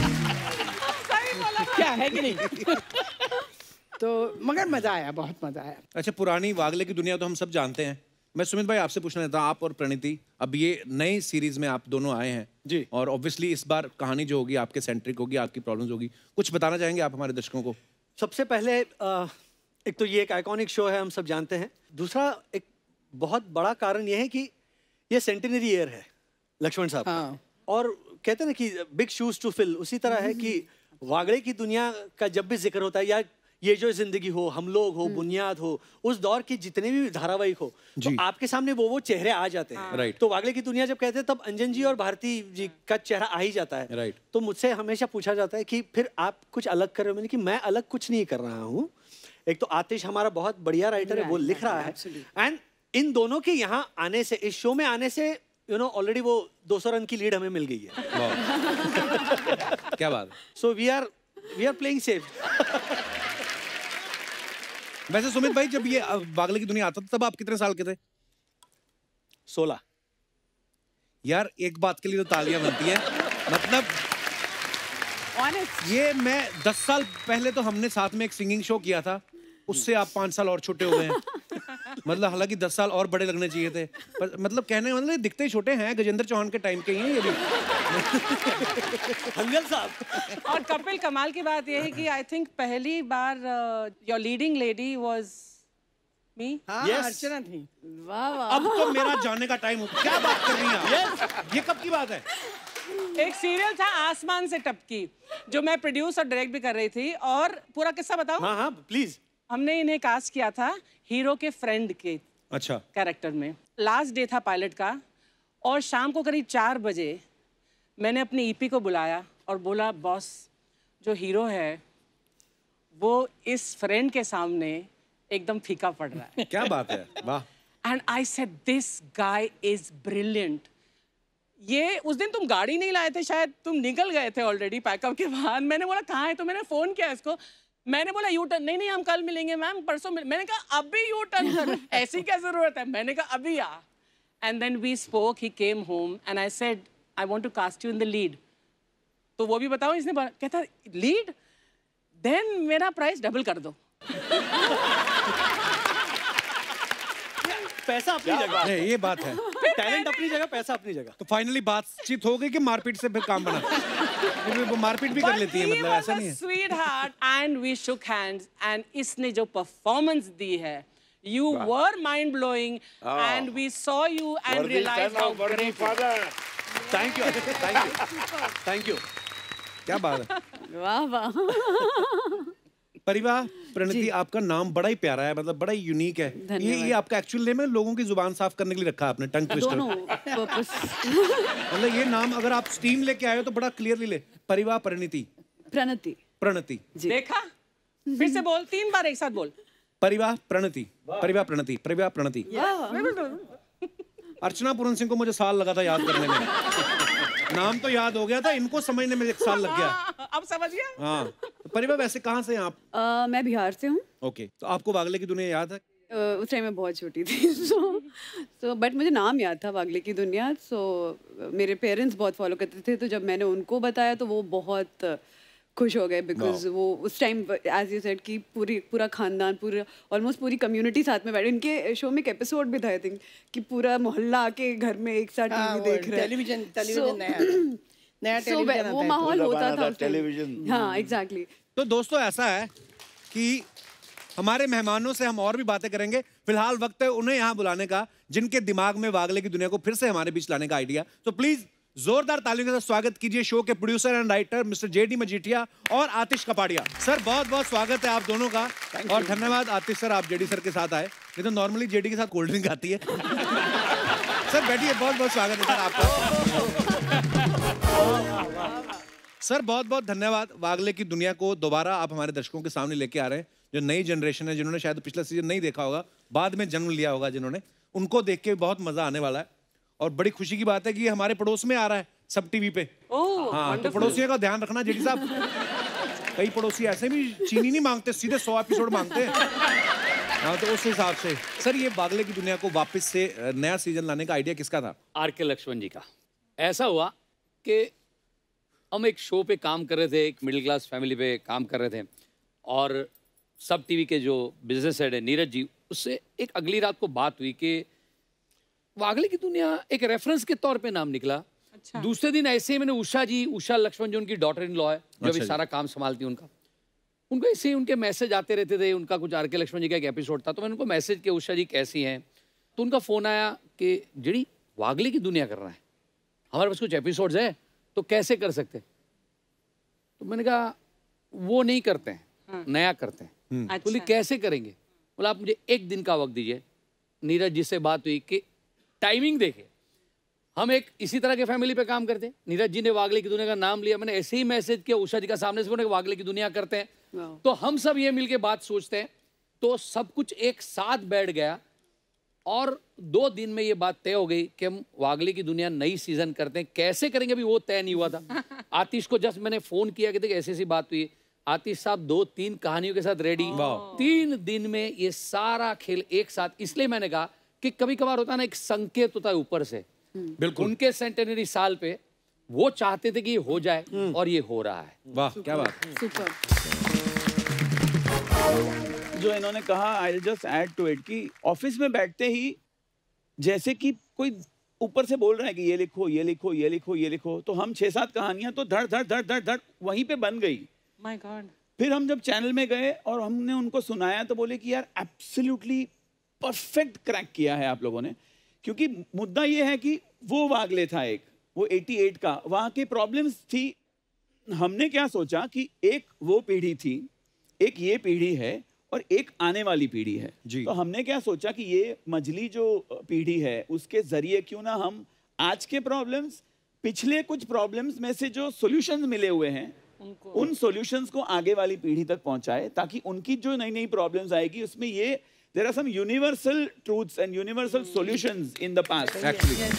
क्या है कि नहीं। तो मगर मजा आया, बहुत मजा आया। अच्छा, पुरानी वागले की दुनिया तो हम सब जानते हैं। मैं सुमित भाई आपसे पूछना चाहता हूँ, आप और प्रणीति अब ये नई सीरीज में आप दोनों आए हैं जी, और ऑब्वियसली इस बार कहानी जो होगी आपके सेंट्रिक होगी, आपकी प्रॉब्लम्स होगी। कुछ बताना चाहेंगे आप हमारे दर्शकों को? सबसे पहले आ, एक तो ये एक आइकॉनिक शो है, हम सब जानते हैं। दूसरा एक बहुत बड़ा कारण ये है कि ये सेंटिनरी ईयर है लक्ष्मण साहब। हाँ। और कहते हैं ना कि बिग शूज टू फिल, उसी तरह है कि वागड़े की दुनिया का जब भी जिक्र होता है, या ये जो जिंदगी हो, हम लोग हो, बुनियाद हो, उस दौर के जितने भी धारावाहिक हो, तो आपके सामने वो वो चेहरे आ जाते हैं। राइट। तो वागले की दुनिया जब कहते हैं तब अंजन जी और भारती जी का चेहरा आ ही जाता है। राइट। तो मुझसे हमेशा पूछा जाता है कि फिर आप कुछ अलग कर रहे हो। मैंने कि मैं अलग कुछ नहीं कर रहा हूँ। एक तो आतिश हमारा बहुत बढ़िया राइटर है, वो लिख रहा है, एंड इन दोनों के यहाँ आने से, इस शो में आने से, यू नो ऑलरेडी वो दो सौ रन की लीड हमें मिल गई है। क्या बात है। So we are we are playing safe. वैसे सुमित भाई, जब ये वागले की दुनिया आता था तब आप कितने साल के थे? सोलह। यार एक बात के लिए तो तालियां बनती हैं। मतलब ये मैं दस साल पहले तो हमने साथ में एक सिंगिंग शो किया था, उससे आप पांच साल और छोटे हो गए हैं। मतलब हालांकि दस साल और बड़े लगने चाहिए थे, पर मतलब कहने मतलब दिखते ही छोटे हैं, गजेंद्र चौहान के टाइम के ही हैं ये भी। हंगल साहब। और कपिल, कमाल की बात ये है कि आई थिंक पहली बार your leading lady was me. Yes. Archana थी। वाह वाह। अब तो मेरा जाने का टाइम हो। क्या बात कर रही हैं आप? Yes. ये कब की बात है? एक सीरियल था आसमान से टपकी, जो मैं प्रोड्यूस और डायरेक्ट भी कर रही थी। और पूरा किस्सा बताऊं? हाँ हाँ प्लीज। हमने इन्हें कास्ट किया था हीरो के फ्रेंड के अच्छा कैरेक्टर में। लास्ट डे था पायलट का, और शाम को करीब चार बजे मैंने अपनी ईपी को बुलाया और बोला, बॉस जो हीरो है वो इस फ्रेंड के सामने एकदम फीका पड़ रहा है। क्या बात है, वाह। And I said this guy is brilliant. ये उस दिन तुम गाड़ी नहीं लाए थे, शायद तुम निकल गए थे ऑलरेडी पैकअप के बाद। मैंने बोला कहाँ है, तो मैंने फोन किया इसको। मैंने बोला यू टर्न, नहीं नहीं हम कल मिलेंगे मैम, परसों मिल... मैंने कहा अभी यू टर्न कर, ऐसी क्या जरूरत है। मैंने कहा अभी आ। And then we spoke, he came home and I said I want to cast you in the lead. तो वो भी बताओ, इसने कहता लीड, देन मेरा प्राइस डबल कर दो। पैसा अपनी जगह है, ये बात है। टैलेंट अपनी जगह, पैसा अपनी जगह। तो फाइनली बातचीत हो गई कि मारपीट से फिर काम बना? वो मारपीट भी कर लेती है, मतलब ऐसा नहीं है। Sweetheart and we shook hands and इसने जो परफॉर्मेंस दी है, you were mind blowing and we saw you and realized how great. Thank you, thank you, thank you. क्या बात है, वाह वाह। परिवार प्रणति, आपका नाम बड़ा ही प्यारा है, मतलब बड़ा ही यूनिक है। ये ये आपका एक्चुअल नेम है, लोगों की जुबान साफ करने के लिए रखा है आपने, टंग ट्विस्टर। दोनों पर्पस। मतलब ये नाम अगर आप स्टीम लेके आए हो तो बड़ा क्लियरली ले, परिवार प्रणति। प्रणति। प्रणति। देखा, फिर से बोल, तीन बार एक साथ बोल। परिवार प्रणति, परिवार प्रणति, परिवार प्रणति। अर्चना पूरन सिंह को मुझे साल लगा था याद करने में। नाम तो याद हो गया था, इनको समझने में एक साल लग गया। अब समझ गया? हाँ। तो परिवार वैसे कहाँ से हैं आप? uh, मैं बिहार से हूँ। ओके, तो आपको वागले की दुनिया याद है? uh, उस टाइम मैं बहुत छोटी थी, सो सो बट मुझे नाम याद था वागले की दुनिया। सो so, मेरे पेरेंट्स बहुत फॉलो करते थे, तो जब मैंने उनको बताया तो वो बहुत खुश हो गए, बिकॉज वो उस टाइम एज यू सेड कि पूरी पूरा खानदान, पूरा ऑलमोस्ट पूरी कम्युनिटी साथ में बैठे। इनके शो में एक एपिसोड भी था आई थिंक कि पूरा मोहल्ला आके घर में एक साथ टीवी देख रहे हैं। टेलीविजन टेलीविजन नया नया टेलीविजन वो माहौल होता था टेलीविजन। हाँ एग्जैक्टली। तो दोस्तों ऐसा है कि हमारे मेहमानों से हम और भी बातें करेंगे। फिलहाल वक्त है उन्हें यहाँ बुलाने का जिनके दिमाग में वागले की दुनिया को फिर से हमारे बीच लाने का आइडिया। तो प्लीज जोरदार तालियों के साथ स्वागत कीजिए शो के producer and writer mister J D Majithia और आतिश कपाड़िया। सर बहुत बहुत स्वागत है आप दोनों का, और धन्यवाद आतिश सर, आप जेडी सर के साथ आए। नहीं तो नॉर्मली जेडी के साथ कोल्ड ड्रिंक आती है। सर बैठिए, बहुत बहुत स्वागत है सर आपका। सर बहुत बहुत धन्यवाद। वागले की दुनिया को दोबारा आप हमारे दर्शकों के सामने लेके आ रहे हैं। जो नई जनरेशन है, जिन्होंने शायद पिछला सीजन नहीं देखा होगा, बाद में जन्म लिया होगा जिन्होंने, उनको देख के बहुत मजा आने वाला है। और बड़ी खुशी की बात है कि ये हमारे पड़ोस में आ रहा है सब टीवी पे। ओह, हाँ, तो पड़ोसियों का ध्यान रखना जेडी साहब। कई पड़ोसी ऐसे भी चीनी नहीं मांगते, सीधे सौ एपिसोड मांगते हैं। हाँ, तो उस हिसाब से सर ये वागले की दुनिया को वापस से नया सीजन लाने का आइडिया किसका था? आर के लक्ष्मण जी का। ऐसा हुआ कि हम एक शो पे काम कर रहे थे, एक मिडिल क्लास फैमिली पे काम कर रहे थे, और सब टीवी के जो बिजनेस हेड है नीरज जी, उससे एक अगली रात को बात हुई कि वागले की दुनिया एक रेफरेंस के तौर पे नाम निकला। अच्छा। दूसरे दिन ऐसे ही मैंने उषा जी, उषा लक्ष्मण जो उनकी डॉटर इन लॉ है, जो अभी सारा काम संभालती है उनका, उनको ऐसे ही उनके मैसेज आते रहते थे। उनका कुछ आर के लक्ष्मण जी का एक एपिसोड था, तो मैंने उनको मैसेज किया, उषा जी कैसी हैं? तो उनका फ़ोन आया कि जेडी वागले की दुनिया कर रहा है, हमारे पास कुछ एपिसोड्स है, तो कैसे कर सकते? तो मैंने कहा वो नहीं करते हैं, हाँ। नया करते हैं। अच्छा। बोली कैसे करेंगे? बोला आप मुझे एक दिन का वक्त दीजिए। नीरज जी से बात हुई कि टाइमिंग देखे, हम एक इसी तरह के फैमिली पे काम करते हैं। नीरज जी ने वागले की दुनिया का नाम लिया, मैंने ऐसे ही मैसेज किया उषा जी का सामने से, वागले की दुनिया करते हैं। तो हम सब ये मिलके बात सोचते हैं, तो सब कुछ एक साथ बैठ गया और दो दिन में ये बात तय हो गई कि हम वागले की दुनिया नई सीजन करते हैं। कैसे करेंगे अभी वो तय नहीं हुआ था। आतिश को जस्ट मैंने फोन किया कि ऐसी ऐसी बात हुई। आतिश साहब दो तीन कहानियों के साथ रेडी, तीन दिन में ये सारा खेल एक साथ। इसलिए मैंने कहा कि कभी कभार होता है ना, एक संकेत होता है ऊपर से। बिल्कुल। उनके सेंटेनरी साल पे वो चाहते थे कि ये हो जाए, और ये हो रहा है। वाह क्या बात। जो इन्होंने कहा, I just add to it कि ऑफिस में बैठते ही जैसे कि कोई ऊपर से बोल रहा है कि ये लिखो ये लिखो ये लिखो ये लिखो, तो हम छह सात कहानियां तो धड़ धड़ धड़ धड़ धड़ वहीं पे बन गई। My God. फिर हम जब चैनल में गए और हमने उनको सुनाया तो बोले कि यार एब्सोल्युटली परफेक्ट क्रैक किया है आप लोगों ने। क्योंकि मुद्दा ये है कि वो वागले था एक, वो अठासी का, वहाँ की प्रॉब्लम्स थी। हमने क्या सोचा कि एक वो पीढ़ी थी, एक ये पीढ़ी है, और एक आने वाली पीढ़ी है। तो हमने क्या सोचा कि ये मझली जो पीढ़ी है उसके जरिए क्यों ना हम आज के प्रॉब्लम्स, पिछले कुछ प्रॉब्लम्स में से जो सॉल्यूशंस मिले हुए हैं, उन सॉल्यूशंस को आगे वाली पीढ़ी तक पहुंचाए, ताकि उनकी जो नई नई प्रॉब्लम्स आएगी उसमें ये there are some universal truths and universal solutions in the past actually.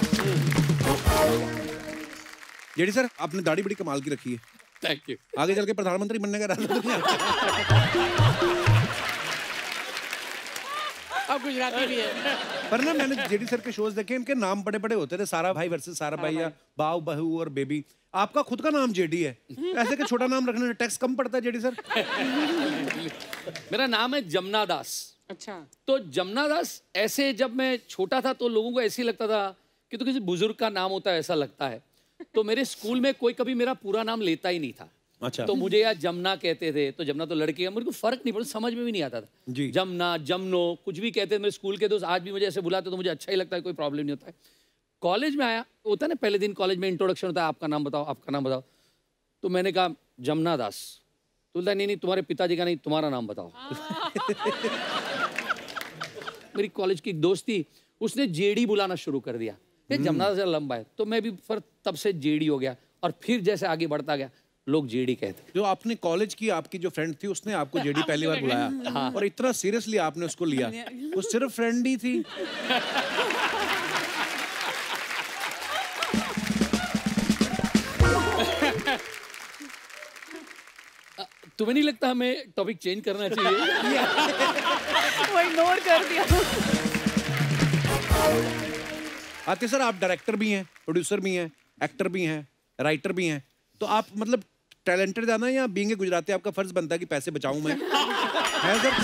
JD sir आपने दाढ़ी बड़ी कमाल की रखी है। Thank you. आगे चल के प्रधानमंत्री बनने का इरादा तो नहीं है? अब गुजराती भी है। पर ना मैंने जेडी सर के शोज देखे, इनके नाम बड़े बड़े होते थे, सारा भाई वर्सेस सारा भाई, या बाऊ बहू और बेबी। आपका खुद का नाम जेडी है, ऐसे के छोटा नाम रखने से टैक्स कम पड़ता है जेडी सर? मेरा नाम है जमुना दास। अच्छा। तो जमुना दास ऐसे जब मैं छोटा था तो लोगों को ऐसे ही लगता था कि तो किसी बुजुर्ग का नाम होता है ऐसा लगता है। तो मेरे स्कूल में कोई कभी मेरा पूरा नाम लेता ही नहीं था। अच्छा। तो मुझे यार जमुना कहते थे, तो जमुना तो लड़की है, मुझे को फर्क नहीं पड़ा, समझ में भी नहीं आता था। जी। जमुना, जमनो, कुछ भी कहते थे। मेरे स्कूल के दोस्त आज भी मुझे ऐसे बुलाते तो मुझे अच्छा ही लगता है, कोई प्रॉब्लम नहीं होता है। कॉलेज में आया, होता है ना पहले दिन कॉलेज में इंट्रोडक्शन होता है, आपका नाम बताओ, आपका नाम बताओ। तो मैंने कहा जमुना दास। तो बोलता नहीं नहीं तुम्हारे पिताजी का नहीं, तुम्हारा नाम बताओ। मेरी कॉलेज की एक दोस्त थी, उसने जेडी बुलाना शुरू कर दिया। ये जमुना दास लंबा है, तो मैं भी फिर तब से जेडी हो गया। और फिर जैसे आगे बढ़ता गया लोग जेडी कहते। जो आपने कॉलेज की आपकी जो फ्रेंड थी उसने आपको जेडी पहली बार बुलाया। हाँ। और इतना सीरियसली आपने उसको लिया। वो सिर्फ फ्रेंड ही थी। तुम्हें नहीं लगता हमें टॉपिक चेंज करना चाहिए? वो इग्नोर कर दिया। आते सर आप डायरेक्टर भी हैं, प्रोड्यूसर भी हैं, एक्टर भी हैं, राइटर भी हैं, तो आप मतलब टैलेंटेड ज्यादा है या बीइंग ए गुजराती आपका फर्ज बनता है कि पैसे बचाऊं मैं? है सर?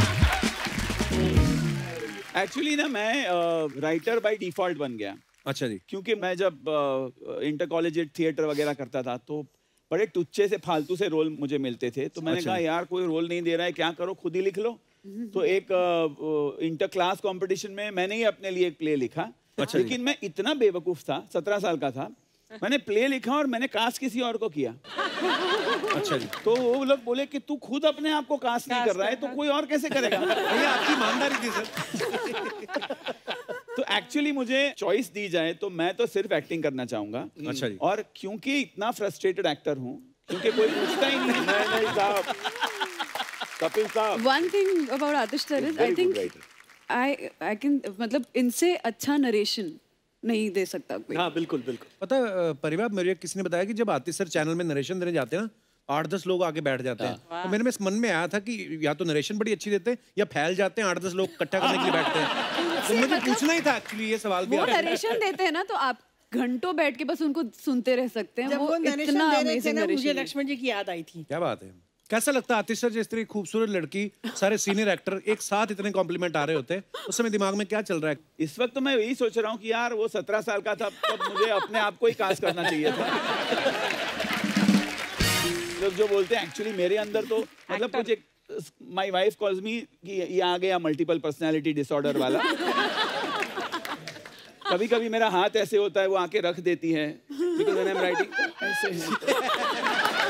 एक्चुअली ना मैं राइटर बाय डिफॉल्ट बन गया। अच्छा जी। क्योंकि मैं जब इंटर कॉलेजिएट थिएटर वगैरह करता था तो बड़े टुच्चे से फालतू से रोल मुझे मिलते थे। तो मैंने अच्छा। कहा यार कोई रोल नहीं दे रहा है, क्या करो खुद ही लिख लो। तो एक इंटर क्लास कंपटीशन में मैंने ही अपने लिए एक प्ले लिखा। अच्छा। लेकिन मैं इतना बेवकूफ था, सत्रह साल का था, मैंने प्ले लिखा और मैंने कास्ट किसी और को किया। अच्छा जी। तो वो लोग बोले कि तू खुद अपने आप को कास्ट नहीं कर रहा है तो कोई और कैसे करेगा? ये आपकी ईमानदारी थी सर। तो एक्चुअली मुझे चॉइस दी जाए तो मैं तो सिर्फ एक्टिंग करना चाहूंगा। अच्छा जी। और क्योंकि इतना फ्रस्ट्रेटेड एक्टर हूँ, क्योंकि कोई पूछता ही नहीं। नहीं नहीं साहब, कपिल साहब। One thing about Atish sir is I think I I can मतलब इनसे अच्छा नरेशन नहीं दे सकता कोई। हाँ बिल्कुल बिल्कुल। पता है परिवार, मेरे किसी ने बताया कि जब आतिश सर चैनल में नरेशन देने जाते हैं ना, आठ दस लोग आके बैठ जाते हैं। तो मेरे में मन में आया था कि या तो नरेशन बड़ी अच्छी देते हैं या फैल जाते हैं, आठ दस लोग इकट्ठा करने के लिए बैठते हैं। तो मुझे पूछना ही था एक्चुअली ये सवाल भी। वो नरेशन देते हैं ना तो आप घंटों बैठ के बस उनको सुनते रह सकते हैं। जब वो नरेशन इतना दे रहे थे amazing ना, मुझे नरेशन है। लक्ष्मण जी की याद आई थी। क्या बात है। कैसा लगता है आतिश सर, जिस तरह खूबसूरत लड़की, सारे सीनियर एक्टर एक साथ इतने कॉम्प्लीमेंट आ रहे होते हैं, उस समय दिमाग में क्या चल रहा है? इस वक्त तो मैं यही सोच रहा हूँ कि यार वो सत्रह साल का था तब मुझे अपने आप को ही कास्ट करना चाहिए था। लोग जो बोलते हैं एक्चुअली मेरे अंदर तो मतलब कुछ एक माय वाइफ कॉल्स मी कि ये आ गया मल्टीपल पर्सनालिटी डिसऑर्डर वाला। कभी कभी मेरा हाथ ऐसे होता है, वो आके रख देती है because when I am writing ऐसे है।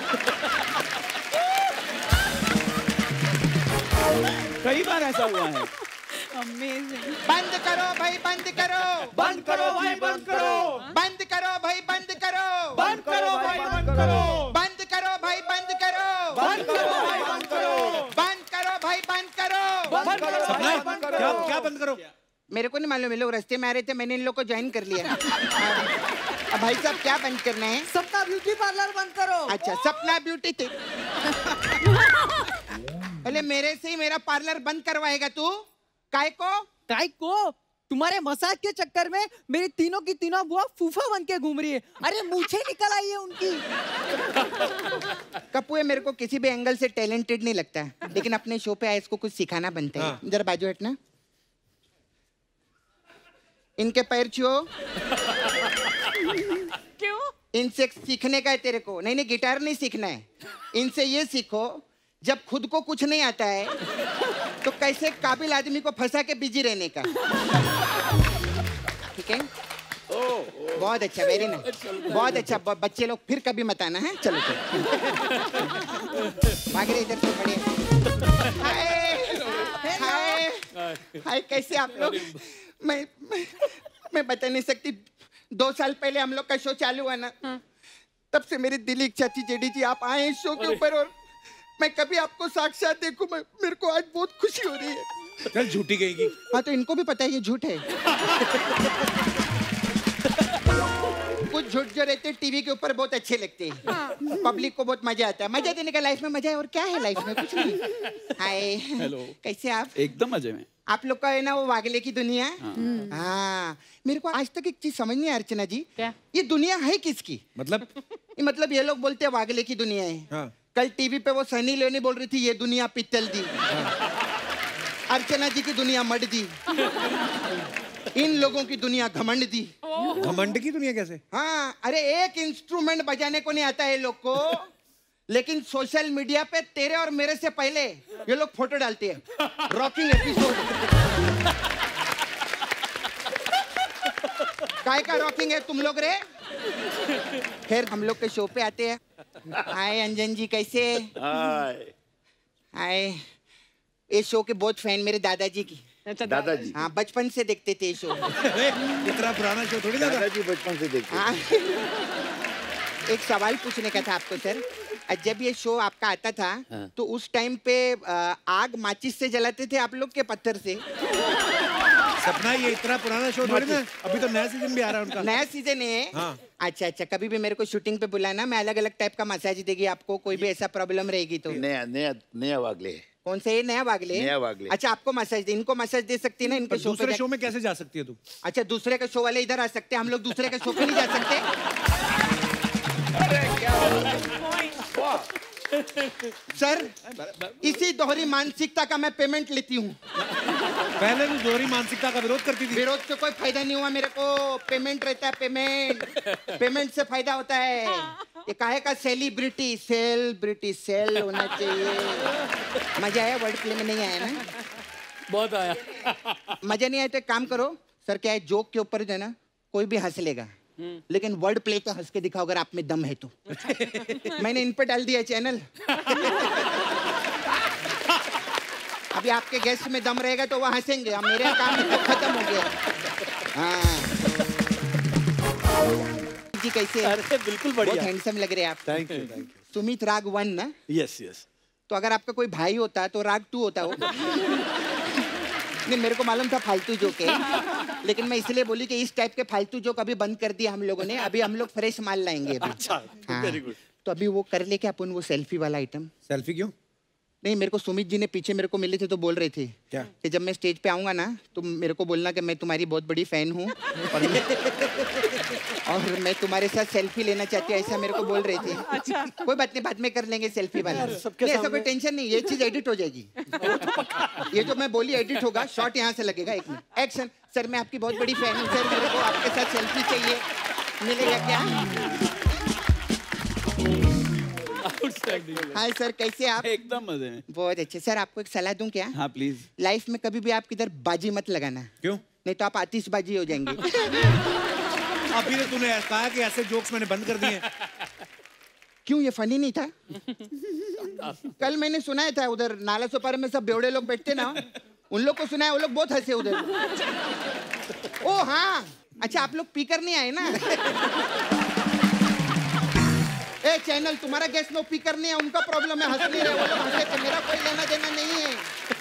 कई बार ऐसा हुआ है। Amazing. बंद करो भाई, बंद करो, बंद करो भाई, बंद करो, बंद करो भाई, बंद करो, बंद करो भाई, बंद करो, बंद करो भाई, बंद करो, बंद करो भाई, बंद करो, बंद करो भाई, बंद करो, बंद करो भाई, बंद करो। क्या क्या बंद करो? मेरे को नहीं मालूम, ये लोग रास्ते में आ रहे थे, मैंने इन लोग को ज्वाइन कर लिया। अब भाई साहब क्या बंद करना है? सपना ब्यूटी पार्लर बंद करो। अच्छा सपना ब्यूटी थे। पहले मेरे से ही मेरा पार्लर बंद करवाएगा तू? काय को? काय को? तुम्हारे मसाज के चक्कर में मेरी तीनों की तीनों बुआ फूफा बन के घूम रही है। अरे मूछें निकल आई है उनकी। कपूए मेरे को किसी भी एंगल से टैलेंटेड नहीं लगता, लेकिन अपने शो पे आए इसको कुछ सिखाना बनता है। हाँ। जरा बाजू हटना। इनके पैर छुओ। क्यों? इनसे सीखने का है तेरे को। नहीं नहीं गिटार नहीं सीखना है, इनसे ये सीखो जब खुद को कुछ नहीं आता है तो कैसे काबिल आदमी को फंसा के बिजी रहने का। ठीक है? बहुत अच्छा, वेरी नाइस, बहुत अच्छा। ब- बच्चे लोग फिर कभी मत आना है। चलो चलो भाग रहे इधर से बड़े। हाय हाय हाय, कैसे आप लोग? मैं मैं, मैं बता नहीं सकती। दो साल पहले हम लोग का शो चालू हुआ ना, तब से मेरी दिली इच्छा थी जेडी जी आप आए इस शो के ऊपर और मैं कभी आपको साक्षात देखूं। मैं मेरे को आज बहुत खुशी हो रही है। चल झूठी गई। हाँ तो इनको भी पता है ये झूठ है। कुछ झूठ जो रहते हैं टीवी के ऊपर बहुत अच्छे लगते हैं, पब्लिक को बहुत मजा आता है। मजा देने का लाइफ में मजा है, और क्या है लाइफ में? कुछ नहीं। हाय हेलो, कैसे आप? एकदम मजे में। आप लोग का है ना वो वागले की दुनिया। हाँ मेरे को आज तक एक चीज समझ नहीं है अर्चना जी, क्या? ये दुनिया है किसकी? मतलब ये मतलब ये लोग बोलते हैं वागले की दुनिया है। हाँ। कल टीवी पे वो सनी लियोनी बोल रही थी ये दुनिया पित्तल दी। अर्चना जी की दुनिया मड दी, इन लोगों की दुनिया घमंड दी। घमंड की दुनिया कैसे? हाँ, अरे एक इंस्ट्रूमेंट बजाने को नहीं आता है लोग को, लेकिन सोशल मीडिया पे तेरे और मेरे से पहले ये लोग फोटो डालते हैं, रॉकिंग एपिसोड। काय का रॉकिंग है तुम लोग रे? खैर हम लोग के शो पे आते हैं। हाय अंजन जी, कैसे? हाय हाय। ये शो के बहुत फैन मेरे दादाजी की। दादाजी? हाँ, बचपन से देखते थे ये शो। इतना पुराना शो थोड़ी ना था। दादाजी बचपन से देखते हाँ। एक सवाल पूछने का था आपको सर। जब ये शो आपका आता था हाँ। तो उस टाइम पे आग माचिस से जलाते थे आप लोग के पत्थर से? सपना, ये इतना पुराना शो थोड़ी ना, अभी तो नया सीजन भी आ रहा है उनका। नया सीजन है? हाँ। अच्छा अच्छा, कभी भी मेरे को शूटिंग पे बुलाना, मैं अलग अलग टाइप का मसाज देगी आपको, कोई भी ऐसा प्रॉब्लम रहेगी तो। नया नया नया वागले है। कौन सा ये नया वागले? नया वागले। अच्छा, आपको मसाज दे, इनको मसाज दे सकती है ना इनके शो पे? दूसरे शो में कैसे जा सकती है तू? अच्छा, दूसरे का शो वाले इधर आ सकते हैं, हम लोग दूसरे का शो पे नहीं जा सकते? सर, इसी दोहरी मानसिकता का मैं पेमेंट लेती हूँ। पहले तू दोहरी मानसिकता का विरोध करती थी। विरोध से कोई फायदा नहीं हुआ मेरे को, पेमेंट रहता है, पेमेंट पेमेंट से फायदा होता है। ये काहे का सेलिब्रिटी, सेलिब्रिटी सेल होना चाहिए। मजा आया? वर्ड प्ले में नहीं आया ना? बहुत आया। मजा नहीं आया तो एक काम करो सर, क्या है, जोक के ऊपर जो है ना कोई भी हंस लेगा, लेकिन वर्ड प्ले पे हंस के दिखाओ अगर आप में दम है तो। मैंने इन पे डाल दिया चैनल। अभी आपके गेस्ट में दम रहेगा तो वो हंसेंगे, अब मेरे काम तो खत्म हो गया। हाँ जी, कैसे? अरे बिल्कुल बढ़िया, बहुत हैंडसम लग रहे हैं आप। Thank you thank you. Sumit Raghavan ना? Yes yes. तो अगर आपका कोई भाई होता तो राग टू होता हो। नहीं, मेरे को मालूम था फालतू जोक है, लेकिन मैं इसलिए बोली कि इस टाइप के फालतू जोक अभी बंद कर दिया हम लोगों ने। अभी हम लोग फ्रेश माल लाएंगे अभी। अच्छा, वेरी गुड। तो अभी वो कर ले क्या अपन, वो सेल्फी वाला आइटम? सेल्फी क्यों? नहीं, मेरे को सुमित जी ने पीछे मेरे को मिले थे तो बोल रहे थे क्या? कि जब मैं स्टेज पे आऊंगा ना तो मेरे को बोलना कि मैं तुम्हारी बहुत बड़ी फैन हूँ और मैं और मैं तुम्हारे साथ सेल्फी लेना चाहती हूँ, ऐसा मेरे को बोल रहे थे। अच्छा। कोई बात नहीं, बाद में कर लेंगे सेल्फी वाला। नहीं, ऐसा कोई टेंशन नहीं, ये चीज एडिट हो जाएगी। ये जो मैं बोली एडिट होगा, शॉट यहाँ से लगेगा। एक मिनट, एक्शन। सर, मैं आपकी बहुत बड़ी फैन हूँ सर, मेरे को आपके साथ सेल्फी चाहिए, मिलेगा क्या? हाय सर, कैसे आप? एकदम मजे में। बहुत अच्छे सर, आपको एक सलाह दूं क्या? हाँ प्लीज। लाइफ में कभी भी आप किधर बाजी मत लगाना। क्यों? नहीं तो आप आतिशबाजी हो जाएंगे। अभी तो तूने कहा कि ऐसे जोक्स मैंने बंद कर दिए। क्यों, ये फनी नहीं था? कल मैंने सुनाया था उधर नाला सोपारा में सब बेवड़े लोग बैठते ना, उन लोग को सुनाया, वो लोग बहुत हंसे उधर। ओ हाँ, अच्छा आप लोग पीकर नहीं आए ना? ए चैनल, तुम्हारा गेस्ट लोग पीकर नहीं है, उनका प्रॉब्लम है, हंस नहीं रहे वो लोग, हंसे थे, मेरा कोई लेना देना नहीं है।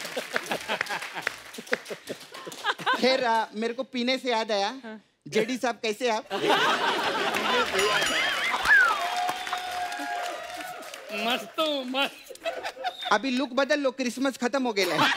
खैर, मेरे को पीने से याद आया, जेडी साहब कैसे आप? मस्त मस्त। अभी लुक बदल लो, क्रिसमस खत्म हो गया।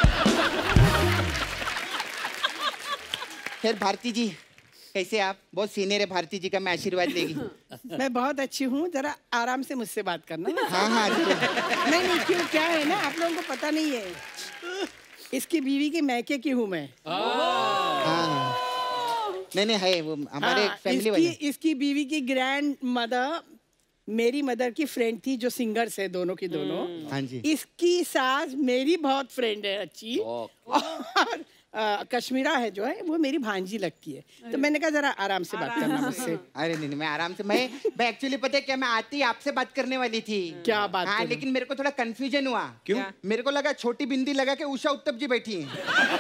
खैर भारती जी कैसे आप? बहुत सीनियर है भारती जी का, मैं आशीर्वाद लेगी। मैं बहुत अच्छी हूँ, जरा आराम से मुझसे बात करना। हाँ हाँ। नहीं नहीं, क्यों, क्या है ना, आप लोगों को पता नहीं है, इसकी बीवी के मैके की हूँ मैं। हाँ। नहीं नहीं, है वो हमारे हाँ, फैमिली इसकी, वाले। इसकी बीवी की ग्रैंड मदर मेरी मदर की फ्रेंड थी, जो सिंगर्स है दोनों की दोनों। हाँ जी। इसकी सास मेरी बहुत फ्रेंड है अच्छी, और आ, कश्मीरा है जो है वो मेरी भांजी लगती है। तो मैंने कहा जरा आराम से बात करना मुझसे। अरे नहीं नहीं, मैं आराम से, मैं मैं एक्चुअली पता है क्या, मैं आती आपसे बात करने वाली थी। क्या बात? हाँ, लेकिन मेरे को थोड़ा कंफ्यूजन हुआ। क्यों? मेरे को लगा छोटी बिंदी लगा के उषा उत्तप जी बैठी हैं।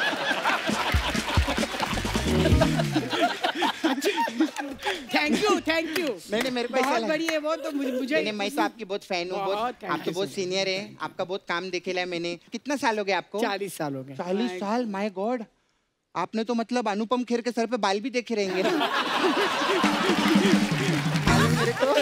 Thank you thank you. नहीं नहीं, मेरे को ऐसा बहुत लगा। बड़ी है वो तो, मुझे मुझे नहीं, मैं तो आपकी बहुत फैन हूँ, बहुत, बहुत, thank आप तो you बहुत so सीनियर है, आपका बहुत काम देखेला है मैंने। कितना साल हो गया आपको? चालीस साल हो गए। चालीस साल, माय गॉड। आपने तो मतलब अनुपम खेर के सर पे बाल भी देखे रहेंगे ना? मेरे को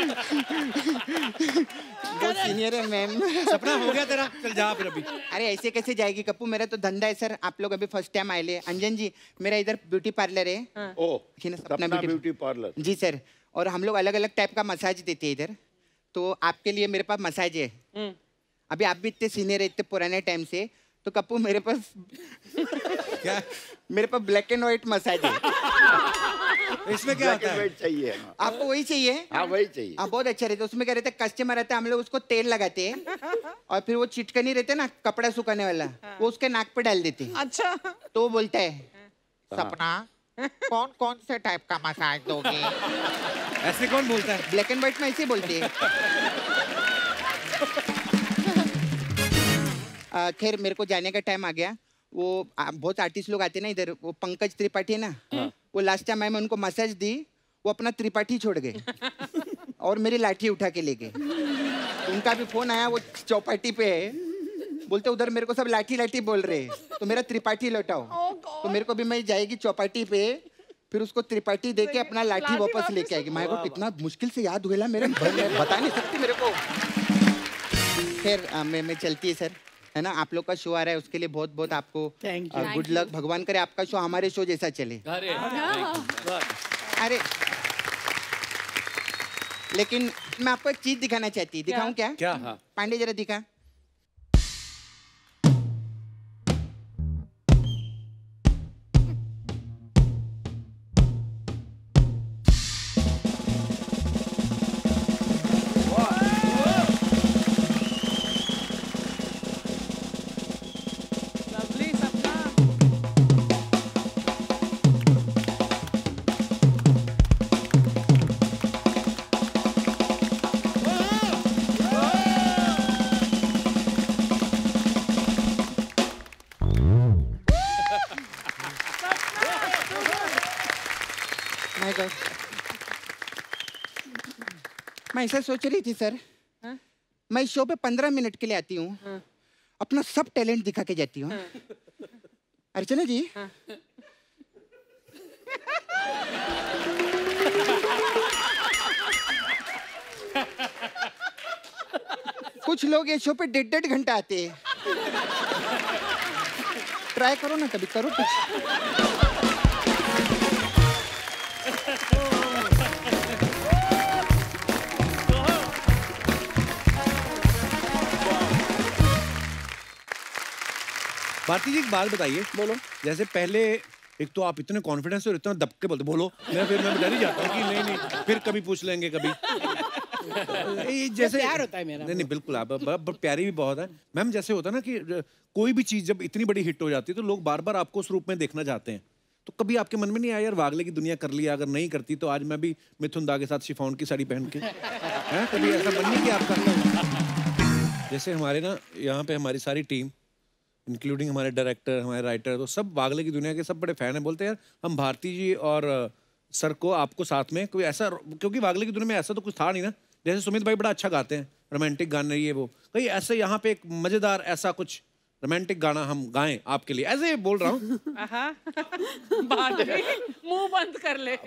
बहुत सीनियर है मैम। सपना हो गया तेरा, चल जा फिर अभी। अरे ऐसे कैसे जाएगी कप्पू, मेरा तो धंधा है सर। आप लोग अभी फर्स्ट टाइम आए ले। अंजन जी, मेरा इधर ब्यूटी पार्लर है। ओ, सपना सपना ब्यूटी पार्लर। जी सर, और हम लोग अलग अलग टाइप का मसाज देते हैं इधर, तो आपके लिए मेरे पास मसाज है। अभी आप भी इतने सीनियर है, इतने पुराने टाइम से, तो कप्पू मेरे पास क्या मेरे पास ब्लैक एंड व्हाइट मसाज है। इसमें क्या होता है? चाहिए आपको वही चाहिए? हाँ वही चाहिए। हाँ बहुत अच्छा रहता है। उसमें क्या रहता है, कस्टमर आता है, हम लोग उसको तेल लगाते हैं और फिर वो चिटकनी रहते हैं ना, कपड़ा सुखाने वाला, वो उसके नाक पे डाल देते हैं। अच्छा। तो वो बोलता है, सपना कौन कौन से टाइप का मसाज दोगे? ऐसे कौन बोलता है? ब्लैक एंड व्हाइट में ऐसे बोलते हैं। आ, खैर मेरे को जाने का टाइम आ गया। वो आ, बहुत आर्टिस्ट लोग आते हैं ना इधर, वो पंकज त्रिपाठी है ना, वो लास्ट टाइम मैं उनको मसाज दी, वो अपना त्रिपाठी छोड़ गए और मेरी लाठी उठा के ले गए। उनका भी फोन आया, वो चौपाटी पे है, बोलते उधर मेरे को सब लाठी लाठी बोल रहे हैं, तो मेरा त्रिपाठी लौटाओ। तो मेरे को भी मैं जाएगी चौपाटी पे, फिर उसको त्रिपाठी दे के अपना लाठी वापस लेके आएगी। मेरे को कितना मुश्किल से याद हुआ मेरे, मैं बता नहीं सकती मेरे को। खैर मैं मैं चलती है सर, है ना। आप लोग का शो आ रहा है, उसके लिए बहुत बहुत आपको गुड लक। भगवान करे आपका शो हमारे शो जैसा चले। अरे अरे लेकिन मैं आपको एक चीज दिखाना चाहती, दिखाऊं क्या? क्या? पांडे जरा दिखा। मैं ऐसा सोच रही थी सर, हाँ? मैं शो पे पंद्रह मिनट के लिए आती हूँ, हाँ। अपना सब टैलेंट दिखा के जाती हूँ। अर्चना जी, हाँ। कुछ लोग ये शो पे डेढ़ डेढ़ घंटा आते हैं। ट्राई करो ना, कभी करो कुछ। भारती जी एक बात बताइए, बोलो। जैसे पहले एक तो आप इतने कॉन्फिडेंस और इतना दबके बोलते, बोलो, मैं फिर मैं डर ही जाता हूँ कि नहीं नहीं फिर कभी पूछ लेंगे कभी। ये जैसे प्यार होता है मेरा। नहीं नहीं बिल्कुल, आप ब- ब- प्यारी भी बहुत है मैम। जैसे होता है ना कि कोई भी चीज जब इतनी बड़ी हिट हो जाती है तो लोग बार बार आपको उस रूप में देखना चाहते हैं। तो कभी आपके मन में नहीं आया यार वागले की दुनिया कर लिया, अगर नहीं करती तो आज मैं भी मिथुन दा के साथ शिफॉन की साड़ी पहन के, हैं कभी ऐसा मन नहीं किया आपका? जैसे हमारे ना यहाँ पे हमारी सारी टीम इंक्लूडिंग हमारे डायरेक्टर, हमारे राइटर, तो सब वागले की दुनिया के सब बड़े फैन हैं। बोलते हैं यार हम भारती जी और अ, सर को आपको साथ में कोई ऐसा, क्योंकि वागले की दुनिया में ऐसा तो कुछ था नहीं ना। जैसे सुमित भाई बड़ा अच्छा गाते हैं, रोमांटिक गाने, ये वो, कहीं ऐसे यहाँ पे एक मजेदार ऐसा कुछ रोमांटिक गाना हम गाएं आपके लिए, ऐसे बोल रहा हूँ। मुंह बंद कर ले।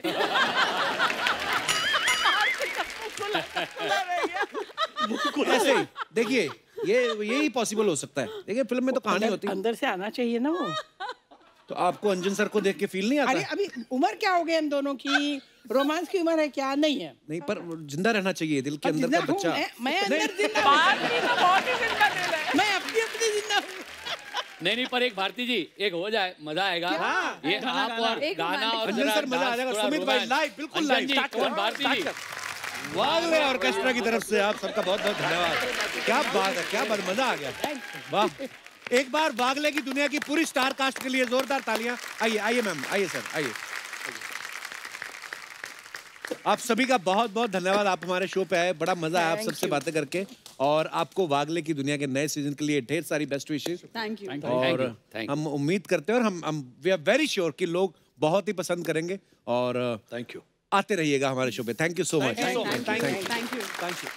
ऐसे ही देखिए, ये यही पॉसिबल हो सकता है। देखिए फिल्म में तो कहानी होती है, अंदर से आना चाहिए ना वो। तो आपको अंजन सर को देख के फील नहीं आता? अरे अभी उम्र क्या हो गई हम दोनों की, रोमांस की उम्र है क्या? नहीं है। नहीं, पर जिंदा रहना चाहिए दिल के अंदर का जिंदा हूँ बच्चा। मैं, मैं अंदर जिंदा हूँ। मैं अपनी अपनी जिंदा हूँ। नहीं नहीं, पर एक भारती जी एक हो जाए मजा आएगा। हाँ, ये आप और गाना और अंजन सर मजा आ जाएगा। सुमित भाई लाइव, बिल्कुल लाइव। कौन? भारती जी। वागले ऑर्केस्ट्रा की तरफ से आप सबका बहुत बहुत धन्यवाद। क्या बात है, क्या बात, मजा आ गया, वाह। एक बार वागले की दुनिया की पूरी स्टार कास्ट के लिए जोरदार तालियां। आइए आइए मैम, आइए सर, आइए। आप सभी का बहुत बहुत धन्यवाद, आप हमारे शो पे आए, बड़ा मजा आया आप सबसे बातें करके। और आपको वागले की दुनिया के नए सीजन के लिए ढेर सारी बेस्ट विशेष। Thank you. और हम उम्मीद करते हैं और हम हम वी आर वेरी श्योर कि लोग बहुत ही पसंद करेंगे। और थैंक यू, आते रहिएगा हमारे शो पे। Thank you so much. Thank you thank thank you.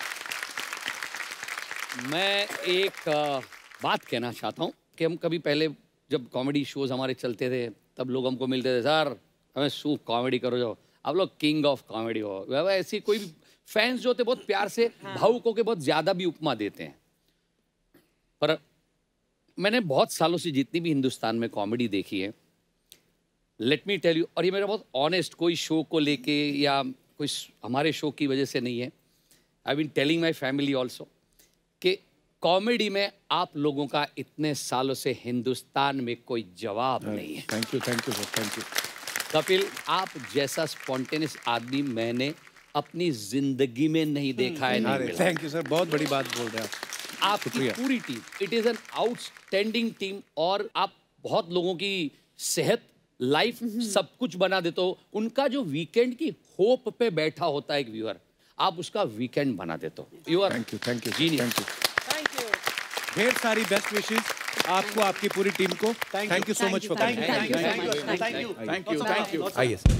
मैं एक अ, बात कहना चाहता हूँ कि हम कभी पहले जब कॉमेडी शोज हमारे चलते थे तब लोग हमको मिलते थे, सर हमें सूप कॉमेडी करो, जाओ आप लोग किंग ऑफ कॉमेडी हो। ऐसी कोई फैंस जो होते बहुत प्यार से भावुक होकर बहुत ज़्यादा भी उपमा देते हैं। पर मैंने बहुत सालों से जितनी भी हिंदुस्तान में कॉमेडी देखी है, लेट मी टेल यू, और ये मेरा बहुत ऑनेस्ट, कोई शो को लेके या कोई हमारे शो की वजह से नहीं है, I been telling my family also, कि कॉमेडी में आप लोगों का इतने सालों से हिंदुस्तान में कोई जवाब नहीं है। Thank you, thank you sir, thank you. Kapil, आप जैसा स्पॉन्टेनियस आदमी मैंने अपनी जिंदगी में नहीं देखा है, नहीं मिला। थैंक यू सर, बहुत बड़ी बात बोल रहे हैं आप। आपकी पूरी टीम, it is an outstanding team, और आप बहुत लोगों की सेहत, लाइफ, सब कुछ बना देते हो। उनका जो वीकेंड की होप पे बैठा होता है एक व्यूअर, आप उसका वीकेंड बना देते हो। You are thank you, thank you, genius. Thank you. ढेर सारी बेस्ट विशेस आपको, आपकी पूरी टीम को। Thank you so much for coming. Thank you, thank you, thank you, thank you, thank you. आइए सर।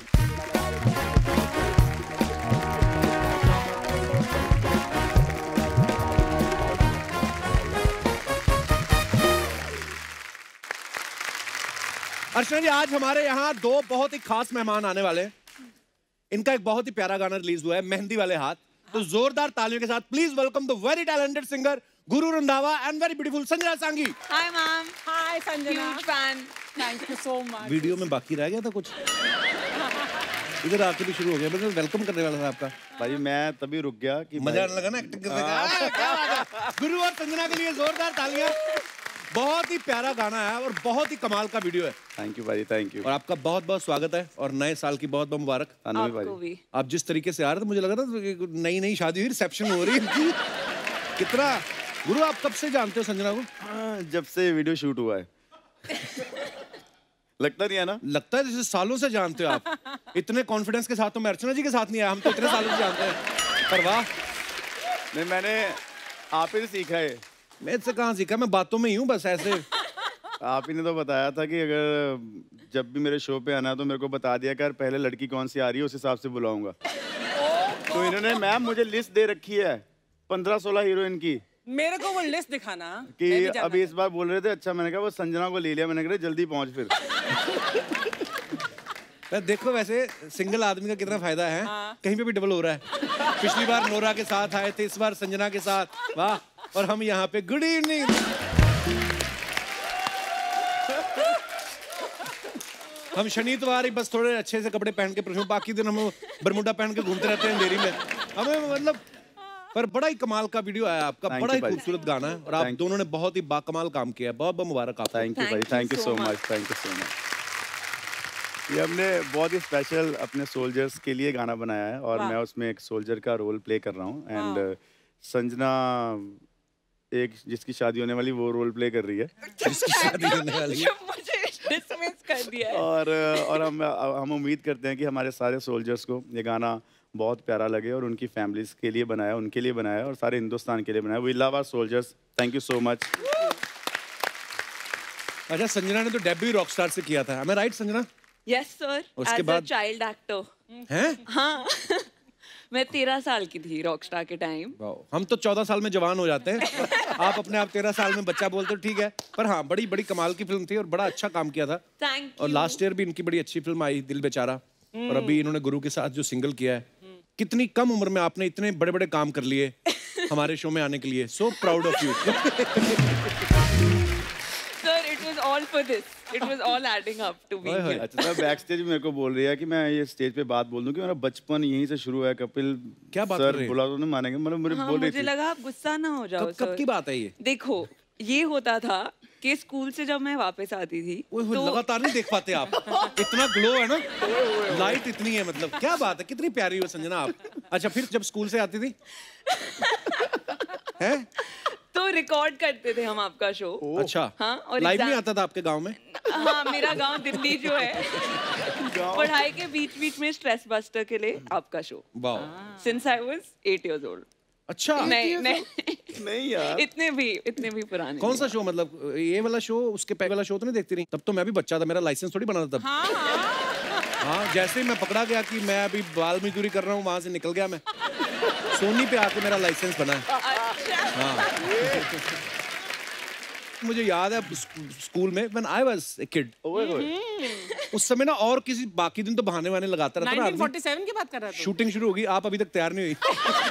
अर्चना जी, आज हमारे यहाँ दो बहुत ही खास मेहमान आने वाले हैं। इनका एक बहुत ही प्यारा गाना रिलीज हुआ है, मेहंदी वाले हाथ। तो जोरदार तालियों के साथ please welcome the very talented singer Guru Randhawa and very beautiful Sanjana Sanghi. Hi ma'am. Hi Sanjana. Huge fan. Thank you so much. Video में बाकी रह गया था कुछ, इधर आके भी शुरू हो गया। मैं वेलकम करने वाला था आपका। भाई मैं तभी रुक गया कि मजा आने लगा ना एक्टिंग करने का। क्या बात है। गुरु और संजना के लिए जोरदार तालियां। बहुत ही प्यारा गाना है और बहुत ही कमाल का वीडियो है। थैंक यू भाई, थैंक यू। और आपका बहुत बहुत स्वागत है और नए साल की बहुत बहुत मुबारक। आपको भी। आप जिस तरीके से आ रहे थे मुझे लगा था नई नई शादी हुई, रिसेप्शन हो रही है। कितना गुरु, आप कब से जानते हो संजना को? आ, जब से वीडियो शूट हुआ है। लगता नहीं है ना? लगता है जैसे सालों से जानते हो आप। इतने कॉन्फिडेंस के साथ तो मैं अर्चना जी के साथ नहीं आया, हम तो इतने सालों से जानते हैं। पर वाह, नहीं मैंने आप ही सीखा है। मैं इससे कहाँ सीखा, मैं बातों में ही हूँ बस ऐसे। आप ही ने तो बताया था कि अगर जब भी मेरे शो पे आना है तो मेरे को बता दिया कर पहले लड़की कौन सी आ रही है उस हिसाब से बुलाऊंगा। तो इन्होंने मैम मुझे लिस्ट दे रखी है पंद्रह सोलह हीरोइन की। मेरे को वो लिस्ट दिखाना कि अभी इस बार बोल रहे थे। अच्छा, मैंने कहा वो संजना को ले लिया। मैंने कहा जल्दी पहुंच फिर। देखो वैसे सिंगल आदमी का कितना फायदा है। हाँ। कहीं पे भी डबल हो रहा है। पिछली बार नोरा के साथ आए थे, इस बार संजना के साथ। वाह। और हम यहाँ पे गुड इवनिंग। हम शनिवार ही बस थोड़े अच्छे से कपड़े पहन के परफ्यूम, बाकी दिन हम बरमुडा पहन के घूमते रहते हैं अंधेरी में। हमें मतलब, पर बड़ा ही कमाल का वीडियो आया आपका, बड़ा ही खूबसूरत गाना है और आप दोनों ने बहुत ही बाकमाल काम किया है। बहुत बहुत मुबारक आपको। थैंक यू भाई, thank you so much, thank you so much. ये हमने बहुत ही स्पेशल अपने सोल्जर्स के लिए गाना बनाया है और मैं उसमें एक सोल्जर का रोल प्ले कर रहा हूँ। एंड संजना एक जिसकी शादी होने वाली वो रोल प्ले कर रही है। जिसकी शादी होने वाली है। मुझे डिसमिस कर दिया है। और और हम हम उम्मीद करते हैं कि हमारे सारे सोल्जर्स को ये गाना बहुत प्यारा लगे और उनकी फैमिलीज के लिए बनाया, उनके लिए बनाया और सारे हिंदुस्तान के लिए बनाया। We love our soldiers. Thank you so much. अच्छा, संजना ने तो डेब्यू रॉकस्टार से किया था, मैं राइट संजना? यस सर, उसके एज अ बाद चाइल्ड एक्टर। हैं? हाँ। मैं तेरह साल की थी रॉकस्टार के टाइम। हम तो चौदह साल में जवान हो जाते हैं। आप अपने आप तेरह साल में बच्चा बोलते हो, ठीक है। पर हाँ, बड़ी बड़ी कमाल की फिल्म थी और बड़ा अच्छा काम किया था। थैंक और लास्ट ईयर भी इनकी बड़ी अच्छी फिल्म आई, दिल बेचारा। और अभी इन्होंने गुरु के साथ जो सिंगल किया है। कितनी कम उम्र में आपने इतने बड़े बड़े काम कर लिए हमारे शो में आने के लिए। So proud of you. Sir, it was all for this, it was all adding up to be here. अच्छा, बैक स्टेज मेरे को बोल रही है कि मैं ये स्टेज पे बात बोल दूं कि मेरा बचपन यहीं से शुरू है। कपिल क्या बात सर कर रहे हैं? बुला तो नहीं मानेंगे, मतलब मुझे हाँ, बोल रही मुझे थी। लगा आप गुस्सा ना हो जाओ। कब, कब की बात है ये? देखो, ये होता था कि स्कूल से जब मैं वापस आती थी तो लगातार नहीं देख पाते आप। इतना ग्लो है ना, लाइट इतनी है, मतलब क्या बात है, कितनी प्यारी हो संजना आप। अच्छा, फिर जब स्कूल से आती थी हैं? तो रिकॉर्ड करते थे हम आपका शो। अच्छा, हाँ, और लाइव नहीं एग्जाम- आता था आपके गांव में? हाँ, मेरा गांव दिल्ली जो है, पढ़ाई के बीच बीच में स्ट्रेस बस्टर के लिए आपका शो। वाह। Since I was eight years old. अच्छा। नहीं नहीं नहीं यार, इतने भी इतने भी पुराने। कौन सा शो, मतलब ये वाला शो, उसके पहले वाला शो तो नहीं देखती रही? तब तो मैं भी बच्चा था, मेरा लाइसेंस थोड़ी बना था तब। हाँ, जैसे ही मैं पकड़ा गया कि मैं अभी बाल मजदूरी कर रहा हूँ, वहां से निकल गया मैं। सोनी पे आके मेरा लाइसेंस बना है। हाँ। मुझे याद है स्कूल में when I was a kid, उस समय ना, और किसी बाकी दिन तो बहाने वहाने लगाता रहता ना। नाइनटीन फोर्टी सेवन की बात कर रहा था। शूटिंग शुरू होगी, आप अभी तक तैयार नहीं हुई।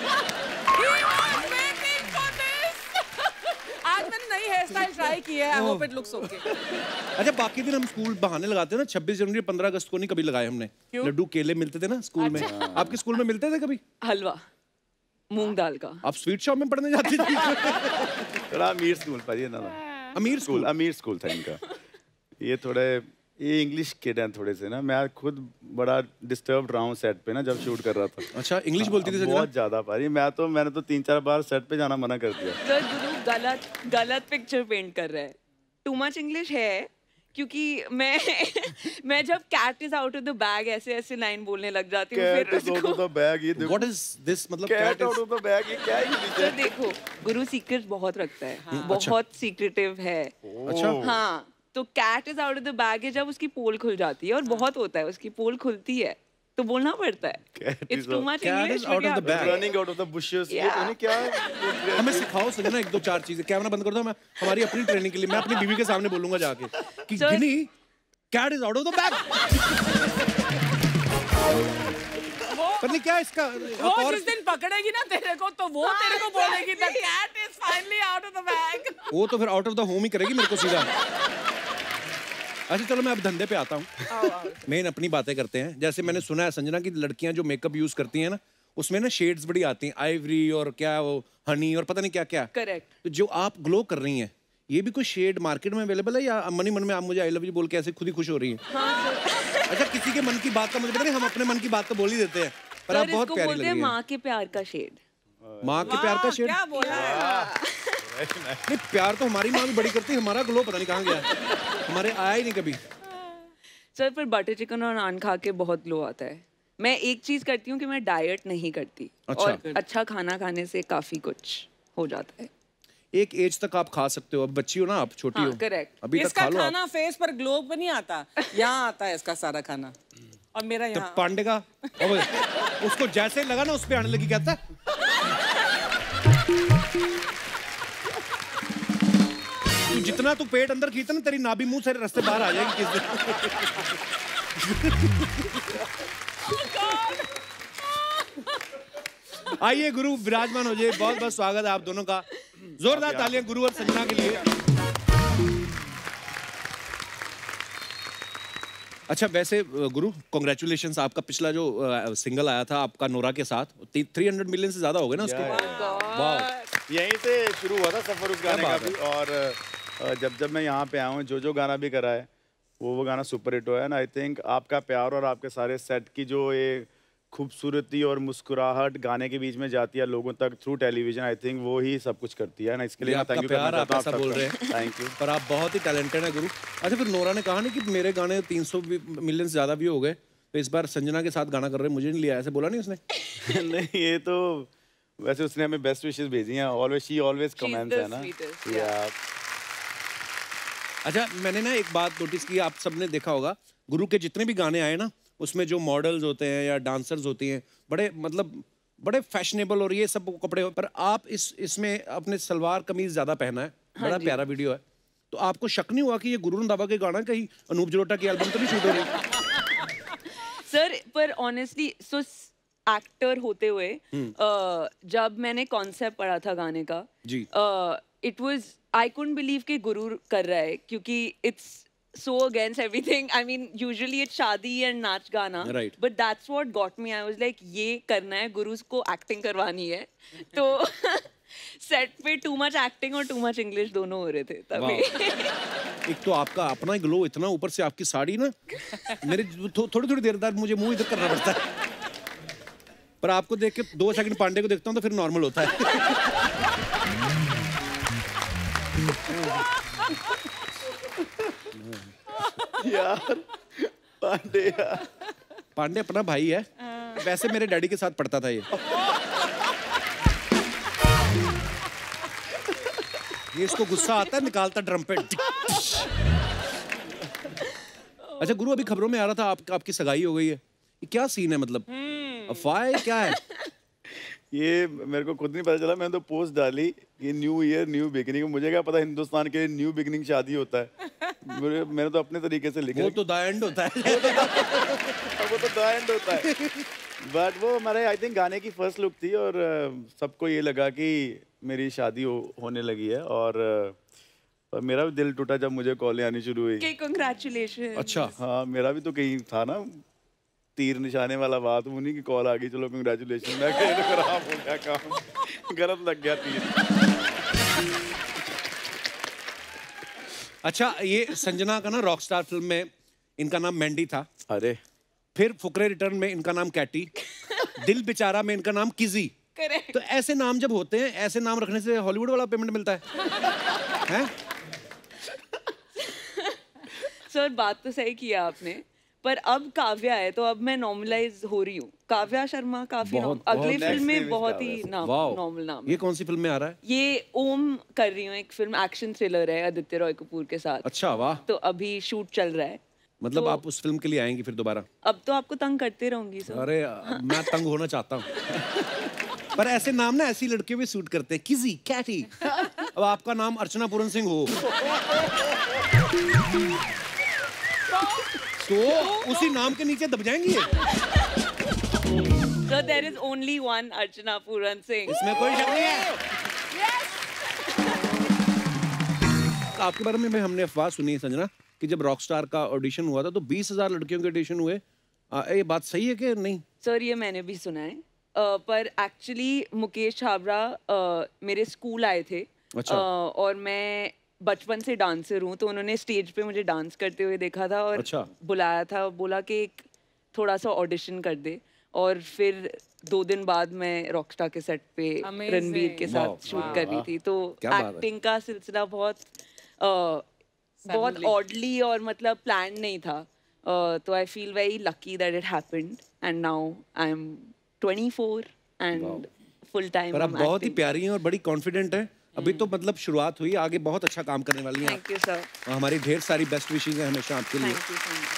आज मैंने नई हेयर स्टाइल ट्राई की है, I hope it looks okay. अच्छा, बाकी दिन हम स्कूल बहाने लगाते हैं ना, छब्बीस जनवरी पंद्रह अगस्त को नहीं कभी लगाए हमने। लड्डू केले मिलते थे ना स्कूल में। आपके स्कूल में मिलते थे कभी? हलवा, मूंग दाल का। आप स्वीट शॉप में पढ़ने जाती थी? थोड़ा अमीर स्कूल पर ये ना अमीर स्कूल अमीर स्कूल था इनका। ये थोड़े ये इंग्लिश किड हैं थोड़े से ना, मैं खुद बड़ा डिस्टर्ब रहा हूँ सेट पे ना जब शूट कर रहा था। अच्छा इंग्लिश बोलती थी? बहुत ज्यादा पारी, मैं तो मैंने तो तीन चार बार सेट पे जाना मना कर दिया। सर गुरु गलत गलत पिक्चर पेंट कर रहा है। टू मच इंग्लिश है क्योंकि मैं मैं जब cat is out of the bag ऐसे ऐसे लाइन बोलने लग जाती हूँ फिर उसको आउट ऑफ द बैग, ये व्हाट इज दिस मतलब cat out of the bag, ये क्या है? सर देखो गुरु सीक्रेट बहुत रखता है। हाँ। बहुत सीक्रेटिव है। अच्छा हाँ तो cat is out of the bag है जब उसकी पोल खुल जाती है और बहुत होता है उसकी पोल खुलती है तो बोलना पड़ता है। It's too much English, but yeah. Running out of the bushes, ये तो नहीं क्या? हमें सिखाओ सजना एक दो चार चीजें। कैमरा बंद कर दो, मैं हमारी अपनी ट्रेनिंग के लिए मैं अपनी बीवी के सामने बोलूंगा जाके कि Ginni cat is out of the bag. पर नहीं क्या इसका वो जिस दिन पकड़ेगी ना तेरे को तो वो तेरे को बोलेगी the cat is finally out of the bag. वो तो फिर आउट ऑफ द होम ही करेगी मेरे को सीधा। अच्छा चलो मैं अब धंधे पे आता हूँ। मेन अपनी बातें करते हैं। जैसे मैंने सुना है संजना की लड़कियां जो मेकअप यूज करती हैं ना उसमें ना शेड्स बड़ी आती हैं, आइवरी और क्या वो हनी और पता नहीं क्या क्या। करेक्ट। तो जो आप ग्लो कर रही हैं ये भी कोई शेड मार्केट में अवेलेबल है या मनी मन में आप मुझे आई लव यू बोल के ऐसे खुद ही खुश हो रही हैं? हाँ, अच्छा किसी के मन की बात का मुझे पता नहीं, हम अपने मन की बात तो बोल ही देते हैं पर आप बहुत प्यारी लग रही हैं। माँ के प्यार का शेड। माँ के प्यार का शेड क्या बोला है? नहीं प्यार तो हमारी माँ भी बड़ी करती है, हमारा ग्लो पता नहीं कहाँ गया, हमारे आया ही नहीं कभी। सर पर बटर चिकन और नान खा के बहुत ग्लो आता है। मैं एक चीज करती हूँ कि मैं डाइट नहीं करती। अच्छा। और अच्छा खाना खाने से काफी कुछ हो जाता है। एक एज तक आप खा सकते हो, अब बच्ची हो ना आप, छोटी हाँ, हो करेक्ट। अभी तक इसका खा लो खाना आप। फेस पर ग्लो पर नहीं आता, यहाँ आता है इसका सारा खाना और मेरा तो यहाँ। पांडे का अब उसको जैसे लगा ना उस पे आने लगी, कहता है तू जितना तू पेट अंदर खींचता ना तेरी नाभि मुंह से रास्ते बाहर आ जाएगी किस दिन। आइए गुरु विराजमान हो जाइए, बहुत बहुत स्वागत है आप दोनों का। जोरदार तालियां गुरु और संजना के लिए। अच्छा वैसे गुरु कॉन्ग्रेचुलेशंस, आपका पिछला जो सिंगल आया था आपका नोरा के साथ थ्री हंड्रेड मिलियन से ज्यादा हो गए ना उसके। वाह, यहीं से शुरू हुआ था सफर उस गाने का भी। और जब जब मैं यहाँ पे आया हूँ जो जो गाना भी करा है वो वो गाना सुपर हिट हुआ है ना। आई थिंक आपका प्यार और आपके सारे सेट की जो ये खूबसूरती और मुस्कुराहट गाने के बीच में जाती है लोगों तक थ्रू टेलीविजन, आई थिंक वो ही सब कुछ करती है ना। इसके लिए आपका प्यार आप ऐसा बोल रहे हैं, थैंक यू। पर आप बहुत ही टैलेंटेड है गुरु। अच्छा फिर नोरा ने कहा ना कि मेरे गाने तीन सौ मिलियन से ज्यादा भी हो गए तो इस बार संजना के साथ गाना कर रहे हैं, मुझे नहीं लिया, ऐसे बोला नहीं उसने? नहीं ये तो वैसे उसने हमें बेस्ट विशेस भेजी हैं, ऑलवेज शी ऑलवेज कमेंट्स है ना। या अच्छा मैंने ना एक बात नोटिस की, आप सबने देखा होगा गुरु के जितने भी गाने आए ना उसमें जो मॉडल्स होते हैं या डांसर्स होती हैं बड़े मतलब बड़े फैशनेबल और ये सब कपड़े, पर आप इस इसमें अपने सलवार कमीज ज्यादा पहना है। हाँ बड़ा प्यारा वीडियो है, तो आपको शक नहीं हुआ कि ये गुरु रंधावा के गाना कहीं अनूप जलोटा की एल्बम तो नहीं शूट हो रही? सर पर ऑनेस्टली सो एक्टर होते हुए uh, जब मैंने कॉन्सेप्ट पढ़ा था गाने का जी it was I couldn't believe कि गुरु कर रहा है क्योंकि it's so against everything. I mean usually it's शादी and नाच गाना, right. but that's what got me. I was like ये करना है, गुरु को एक्टिंग करवानी है। तो सेट पे टू मच एक्टिंग और टू मच इंग्लिश दोनों हो रहे थे तभी। एक तो आपका अपना ग्लो इतना, ऊपर से आपकी साड़ी ना मेरे थो, थोड़ी थोड़ी देर बाद मुझे मुंह इधर करना पड़ता है, पर आपको देख के दो सेकंड पांडे को देखता हूँ तो फिर नॉर्मल होता है। यार पांडे यार पांडे अपना भाई है, वैसे मेरे डैडी के साथ पढ़ता था ये। ये इसको गुस्सा आता है निकालता ड्रम पे। अच्छा गुरु अभी खबरों में आ रहा था आप, आपकी सगाई हो गई है, ये क्या सीन है, मतलब अफवाह है क्या है? ये मेरे को खुद नहीं पता चला, मैंने तो पोस्ट डाली कि न्यू ईयर न्यू बिगिनिंग, मुझे क्या पता हिंदुस्तान के न्यू बिगिनिंग शादी होता है। मेरे मैंने तो अपने तरीके से लिखा, वो तो द एंड होता है। वो तो द एंड होता है, बट वो हमारे आई थिंक गाने की फर्स्ट लुक थी और सबको ये लगा कि मेरी शादी हो, होने लगी है और और मेरा भी दिल टूटा जब मुझे कॉलें आनी शुरू हुई। कांग्रेचुलेशन। अच्छा हाँ मेरा भी तो कहीं था ना, तीर निशाने वाला बात, उन्हीं की कॉल आ गई, चलो कंग्रेचुलेशन। मैं कह रहा खराब हो गया काम, गलत लग गया तीर। अच्छा, ये संजना का ना रॉकस्टार फिल्म में इनका नाम मैंडी था। अरे फिर फुकरे रिटर्न में इनका नाम कैटी, दिल बेचारा में इनका नाम किजी। तो ऐसे नाम जब होते हैं, ऐसे नाम रखने से हॉलीवुड वाला पेमेंट मिलता है, हैं? सर बात तो सही किया आपने, पर अब काव्या है तो अब मैं नॉर्मलाइज हो रही हूँ। काव्या शर्मा काफी बहुत- norm- अगली बहुत- फिल्म में बहुत ही नाम वाओ। नॉर्मल नाम ये कौन सी फिल्म में आ रहा है? ये ओम कर रही हूँ, एक फिल्म एक्शन थ्रिलर है आदित्य रॉय कपूर के साथ। अच्छा, वाह। तो अभी शूट चल रहा है। मतलब तो- आप उस फिल्म के लिए आएंगी फिर दोबारा? अब तो आपको तंग करते रहूंगी सर। अरे मैं तंग होना चाहता हूँ। पर ऐसे नाम ना ऐसी लड़कियों में सूट करते हैं, किजी, कैटी। अब आपका नाम अर्चना पूरन सिंह हो तो उसी नाम के नीचे दब जाएंगी ये। So there is only one Archana Puran Singh. इसमें कोई शक नहीं है। आपके बारे में मैं हमने अफवाह सुनी है संजना कि जब रॉकस्टार का ऑडिशन हुआ था तो बीस हजार लड़कियों के ऑडिशन हुए। आ, ये बात सही है कि नहीं? सर ये मैंने भी सुना है, uh, पर एक्चुअली मुकेश छाबड़ा uh, मेरे स्कूल आए थे। अच्छा। uh, और मैं बचपन से डांसर हूँ, तो उन्होंने स्टेज पे मुझे डांस करते हुए देखा था और अच्छा। बुलाया था, बोला कि एक थोड़ा सा ऑडिशन कर दे। और फिर दो दिन बाद मैं रॉकस्टार के सेट पे Amazing. रणबीर के वाह, साथ शूट वाह, कर रही वाह। थी। तो क्या बात है। एक्टिंग का सिलसिला बहुत uh, बहुत Suddenly. ऑडली और मतलब प्लान नहीं था। uh, तो I feel very lucky that it happened and now I am twenty four and full time. पर आप बहुत ही प्यारी हैं और बड़ी कॉन्फिडेंट हैं। अभी तो मतलब शुरुआत हुई, आगे बहुत अच्छा काम करने वाली हैं। Thank you sir. और हमारी ढेर सारी बेस्ट विशेस हैं हमेशा आपके लिए। Thank you so much.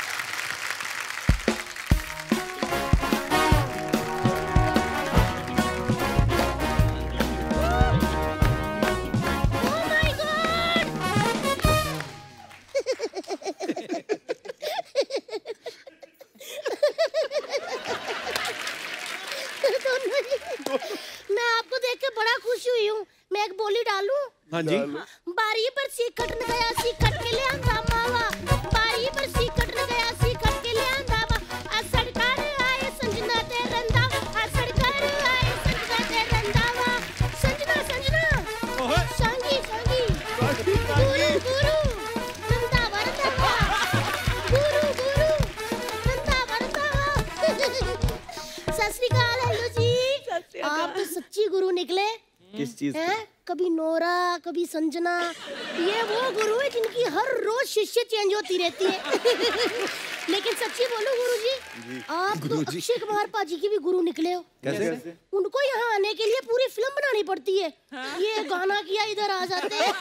मैं आपको देख के बड़ा खुश हुई हूँ। मैं एक बोली डालूं? हाँ जी। बारी पर सी कटन गया सी कट के ले आंदा मावा, बारी पर सी कटन गया सी कट के ले आंदा वा। आ सरकार आए संजना ते रंदा, आ सरकार आए संजना ते रंदा वा। संजना संजना संगी संगी गुरु गुरु रंदा वरदा वा, गुरु गुरु रंदा वरदा वा। सत श्री अकाल हेलो जी। आप तो सच्ची गुरु निकले। किस चीज हैं? कभी नोरा कभी संजना, ये वो गुरु है जिनकी हर रोज शिष्य चेंज होती रहती है। लेकिन सच्ची बोलो गुरुजी, आप तो गुरुजी। अक्षय कुमार पाजी की भी गुरु निकले हो। कैसे? उनको यहाँ आने के लिए पूरी फिल्म बनानी पड़ती है। ये गाना किया इधर आ जाते हैं।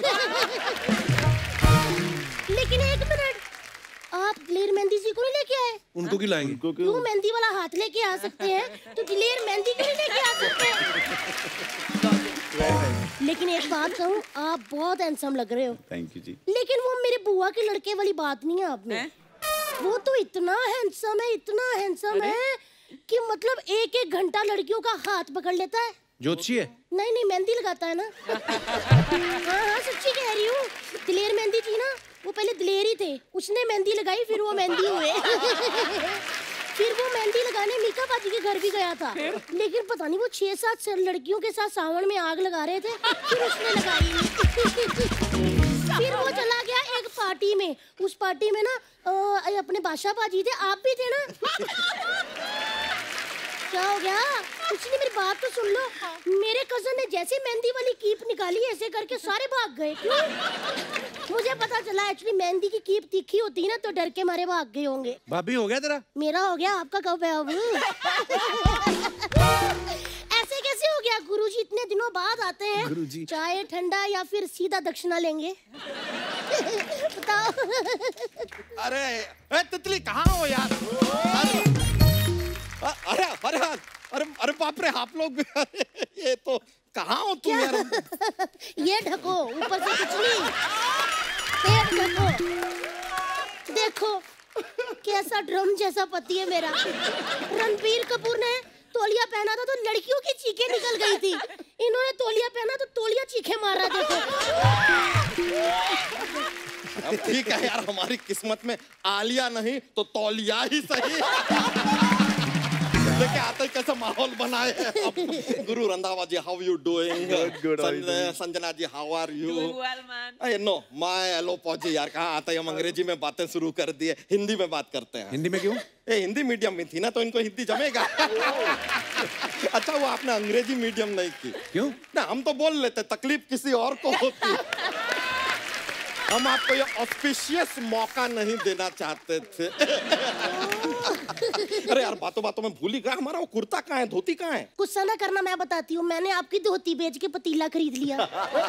लेकिन एक मिनट, आप दिलेर मेहंदी जी को नहीं लेके आए? उनको क्यों लाएंगे? क्यों मेहंदी वाला हाथ लेके आ सकते हैं तो दिलेर मेहंदी क्यों नहीं लेके आ सकते? लेकिन एक बात कहूँ, आप बहुत हैंडसम लग रहे हो। थैंक यू जी। लेकिन वो मेरे बुआ के लड़के वाली बात नहीं है आप में। वो तो इतना हैंडसम है, इतना हैंडसम है कि मतलब एक एक घंटा लड़कियों का हाथ पकड़ लेता है। ज्योतिषी है? नहीं नहीं, मेहंदी लगाता है ना। हाँ हाँ सच्ची कह रही हूँ। दिलेर मेहंदी जी ना, वो पहले दिलेर ही थे, उसने मेहंदी लगाई फिर वो मेहंदी हुए। फिर वो मेहंदी लगाने मीका पाजी के घर भी गया था, लेकिन पता नहीं वो छह सात लड़कियों के साथ सावन में आग लगा रहे थे, फिर उसने लगाई नहीं। फिर वो चला गया एक पार्टी में, उस पार्टी में ना आ, अपने बादशाह पाजी थे, आप भी थे ना। क्या हो गया? कुछ नहीं, मेरी बात तो सुन लो। मेरे कजन ने जैसे मेहंदी वाली कीप निकाली, ऐसे करके सारे भाग गए। क्यों? मुझे पता चला एक्चुअली मेहंदी की कीप तीखी होती है ना, तो डर के मारे भाग गए होंगे। भाभी हो गया तेरा? मेरा हो गया, आपका कब है अब? ऐसे कैसे हो गया? गुरुजी इतने दिनों बाद आते हैं। गुरुजी। चाय ठंडा या फिर सीधा दक्षिणा लेंगे? बताओ। अरे ए, तितली कहाँ हो यार? अरे अरे अरे अरे अरे बाप रे, आप लोग भी, अरे ये तो कहाँ हो तुम यार? ये ढको, ऊपर से कुछ नहीं, पेट ढको। देखो कैसा ड्रम जैसा पति है मेरा। रणबीर कपूर ने तौलिया पहना था तो लड़कियों की चीखें निकल गई थी, इन्होंने तौलिया पहना तो तौलिया चीखें मार रहा। देखो अब ठीक है यार, हमारी किस्मत में आलिया नहीं तो तौलिया ही सही। देखिए आते कैसा माहौल बनाए हैं अब। Guru Randhawa ji, how you doing? Good, good, how are you doing? Sanjana ji, how are you? Doing well, man. अरे नो, माय हेलो पौजी यार, कहाँ आते हैं हम अंग्रेजी में बातें शुरू कर दिए, हिंदी में बात करते हैं। हिंदी में क्यों? ए हिंदी मीडियम में थी ना, तो इनको हिंदी जमेगा। अच्छा वो आपने अंग्रेजी मीडियम नहीं की। क्यों? ना हम तो बोल लेते, तकलीफ किसी और को होती। हम आपको ये ऑस्पिशियस मौका नहीं देना चाहते थे। अरे यार बातों बातों में भूल ही गया, हमारा वो कुर्ता कहाँ है, धोती कहाँ है? गुस्सा ना करना, मैं बताती हूँ। मैंने आपकी धोती बेच के पतीला खरीद लिया।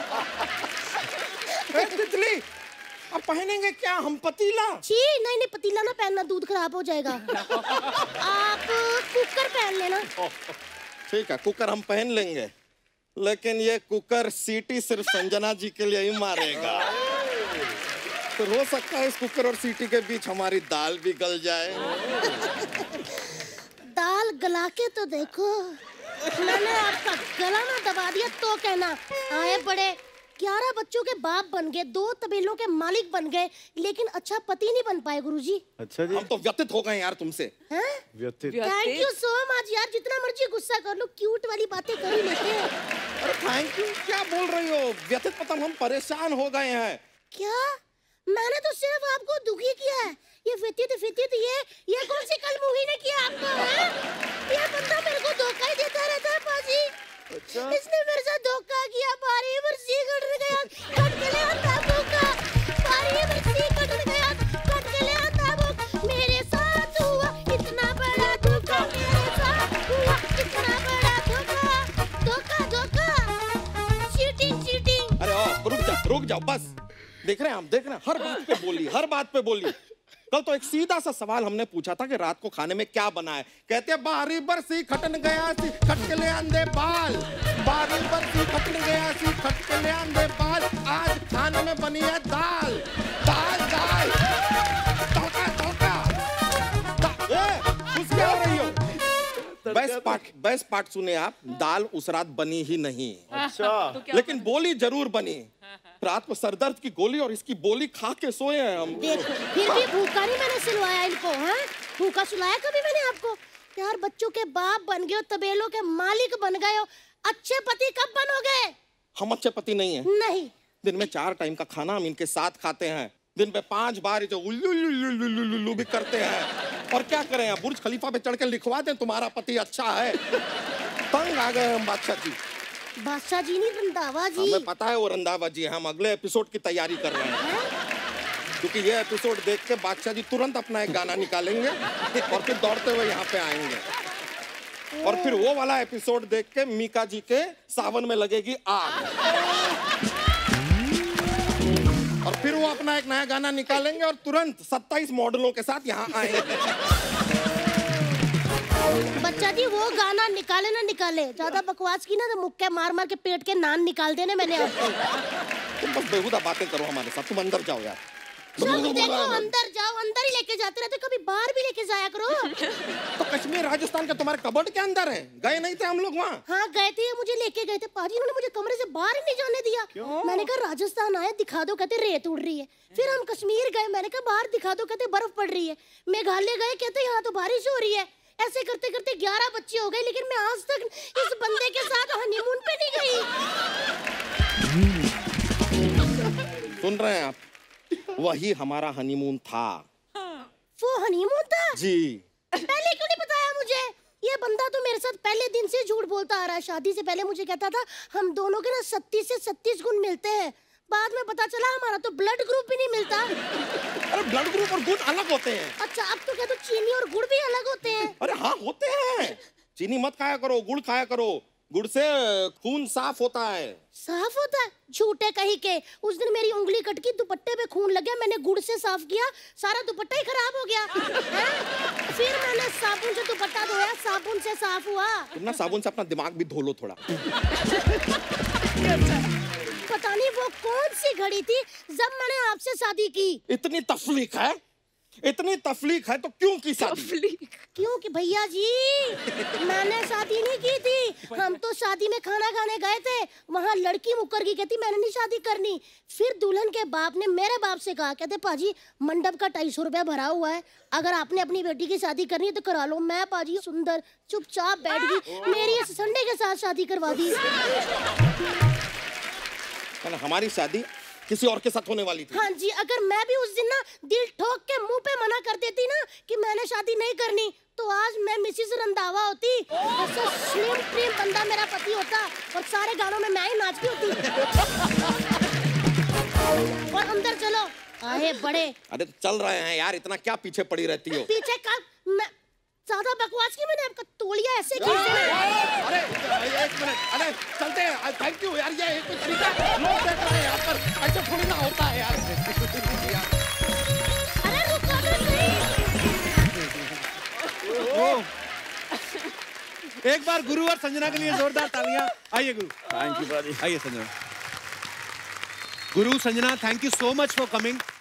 तितली, अब पहनेंगे क्या हम पतीला? छी, नहीं नहीं, पतीला ना पहनना, दूध खराब हो जाएगा। आप कुकर पहन लेना। ठीक है, कुकर हम पहन लेंगे, लेकिन ये कुकर सीटी सिर्फ संजना जी के लिए ही मारेगा। तो हो सकता है इस कुकर और सीटी के बीच हमारी दाल भी गल जाए। दाल गला के तो देखो। मैंने आपका गला ना दबा दिया तो कहना। आए बड़े, ग्यारह बच्चों के बाप बन गए, दो तबेलों के मालिक बन गए, लेकिन अच्छा पति नहीं बन पाए गुरुजी। अच्छा जी। हम तो व्यथित हो गए यार तुमसे। व्यथित। थैंक यू सो मच यार, जितना मर्जी गुस्सा कर लो, क्यूट वाली बातें कर ही लेते हैं। अरे थैंक यू क्या बोल रही हो? व्यथित मतलब हम परेशान हो गए हैं। क्या? मैंने तो सिर्फ आपको दुखी किया है। ये व्यतीत व्यतीत ये ये कौन सी कल मूवी ने किया आपको है? ये बंदा मेरे को धोखा ही देता रहता है पाजी। अच्छा? इसने मेरे साथ धोखा किया। बारी बरसी कट गया, कट के ले आता धोखा। बारी बरसी कट गया, कट के ले आता वो। मेरे साथ हुआ इतना बड़ा धोखा, मेरे साथ हुआ इतना बड़ा धोखा, धोखा धोखा, चीटिंग चीटिंग। अरे ओ रुक जा, रुक जाओ बस। देख रहे हैं हम, देख रहे हैं, हर बात पे बोली, हर बात पे बोली। कल तो एक सीधा सा सवाल हमने पूछा था कि रात को खाने में क्या बना है, कहते हैं बारी बरसी खटन गया सी खट के ले आंदे बाल। बारी बरसी खटन गया सी खट के ले आंदे बाल। आज खाने में बनी है दाल, दाल दाल। तोका तोका। ए, खुश क्या हो रही हो? बेस्ट पार्ट, बेस्ट पार्ट सुने आप, दाल उस रात बनी ही नहीं। अच्छा। लेकिन बोली जरूर बनी। रात को सरदर्द की गोली और इसकी बोली खा के सोए हैं हम। देखो, फिर भी भूखा नहीं मैंने सिलवाया इनको, हाँ? भूखा सुलाया कभी मैंने आपको? यार बच्चों के बाप बन गए हो, तबेलों के मालिक बन गए हो, अच्छे पति कब बनोगे? हम अच्छे पति नहीं हैं। नहीं। दिन में चार टाइम का खाना हम इनके साथ खाते हैं, दिन में पांच बार जो उल्लू उल्लू उल्लू उल्लू उल्लू भी करते हैं। और क्या करें, बुर्ज खलीफा पे चढ़ के लिखवा दें तुम्हारा पति अच्छा है। तंग आ गए हम बादशाह जी। बादशाह जी नहीं, रंधावा जी। हमें पता है वो रंधावा जी, हम अगले एपिसोड की तैयारी कर रहे हैं, क्योंकि ये एपिसोड देख के बादशाह जी तुरंत अपना एक गाना निकालेंगे और फिर दौड़ते हुए यहाँ पे आएंगे। और फिर वो वाला एपिसोड देख के मीका जी के सावन में लगेगी आग। और फिर वो अपना एक नया गाना निकालेंगे और तुरंत सत्ताईस मॉडलों के साथ यहाँ आएंगे। बच्चा जी वो गाना निकाले ना निकाले, ज्यादा बकवास की ना तो मुक्के मार मार के पेट के नान निकाल देने मैंने आपको। तुम बस बेहुदा बातें करो हमारे साथ, तुम अंदर जाओ यार। चलो देखो, अंदर जाओ, अंदर ही लेके जाते रहते, कभी बाहर भी लेके जाया करो। तो कश्मीर राजस्थान के तुम्हारे कबर्ड के अंदर है, गए नहीं थे हम लोग वहाँ? हाँ गए थे, मुझे लेके गए थे पाजी, उन्होंने मुझे कमरे से बाहर ही नहीं जाने दिया। क्यों? मैंने कहा राजस्थान आए दिखा दो, कहते रेत उड़ रही है। फिर हम कश्मीर गए, मैंने कहा बाहर दिखा दो, कहते बर्फ पड़ रही है। मेघालय गए, कहते यहाँ तो बारिश हो रही है। ऐसे करते करते ग्यारह बच्चे हो गए, लेकिन मैं आज तक इस बंदे के साथ हनीमून पे नहीं गई। सुन रहे हैं आप, वही हमारा हनीमून था। वो हनीमून था जी। पहले क्यों नहीं बताया मुझे? ये बंदा तो मेरे साथ पहले दिन से झूठ बोलता आ रहा है। शादी से पहले मुझे कहता था हम दोनों के ना सत्तीस से छत्तीस गुण मिलते हैं। बाद में पता चला हमारा तो ब्लड ग्रुप भी नहीं मिलता। अरे ब्लड ग्रुप और गुण अलग होते हैं। अच्छा, अब तो क्या तो चीनी और गुड़ भी अलग होते हैं? अरे हाँ होते हैं। चीनी मत खाया करो, गुड़ खाया करो, गुड़ से खून साफ होता है। साफ होता है? झूठे कहीं के। उस दिन मेरी उंगली कट गई, दुपट्टे पे खून लग गया, मैंने गुड़ से साफ किया, सारा दुपट्टा ही खराब हो गया। फिर मैंने साबुन से दुपट्टा धोया, साबुन से साफ हुआ। तुम ना साबुन से अपना दिमाग भी धो लो थोड़ा। पता नहीं वो कौन सी घड़ी थी जब मैंने आपसे शादी की। इतनी तफलीक है, इतनी तफलीक है तो क्यों की शादी? क्यों कि भैया जी मैंने शादी नहीं की थी, हम तो शादी में खाना खाने गए थे, वहाँ लड़की मुकर गई, कहती मैंने नहीं शादी करनी। फिर दुल्हन के बाप ने मेरे बाप से कहा, कहते पाजी मंडप का ढाई सौ रुपया भरा हुआ है, अगर आपने अपनी बेटी की शादी करनी है तो करा लो। मैं पाजी सुंदर चुपचाप बैठ गई, मेरी इस संडे के साथ शादी करवा दी। हमारी शादी किसी और के साथ होने वाली थी। हाँ जी, अगर मैं भी उस दिन ना दिल ठोक के मुंह पे मना कर देती ना कि मैंने शादी नहीं करनी, तो आज मैं मिसिस रंधावा होती। ऐसा स्लिम ट्रिम बंदा मेरा पति होता और सारे गानों में मैं ही नाचती होती। और अंदर चलो, आए बड़े। अरे तो चल रहे हैं यार, इतना क्या पीछे पड़ी रहती हो? पीछे का मैं ज्यादा बकवास की, मैंने आपका तोलिया ऐसे खींच देना। अरे एक मिनट, अरे चलते हैं। थैंक यू यार, ये कोई तरीका है? लोग देख रहे हैं यहाँ पर, ऐसे थोड़ी ना होता है यार। अरे रुको तो सही। एक बार गुरु और संजना के लिए जोरदार तालियां। आइए गुरु। थैंक यू भाई। आइए Sanjana. Guru Sanjana, thank you so much for coming.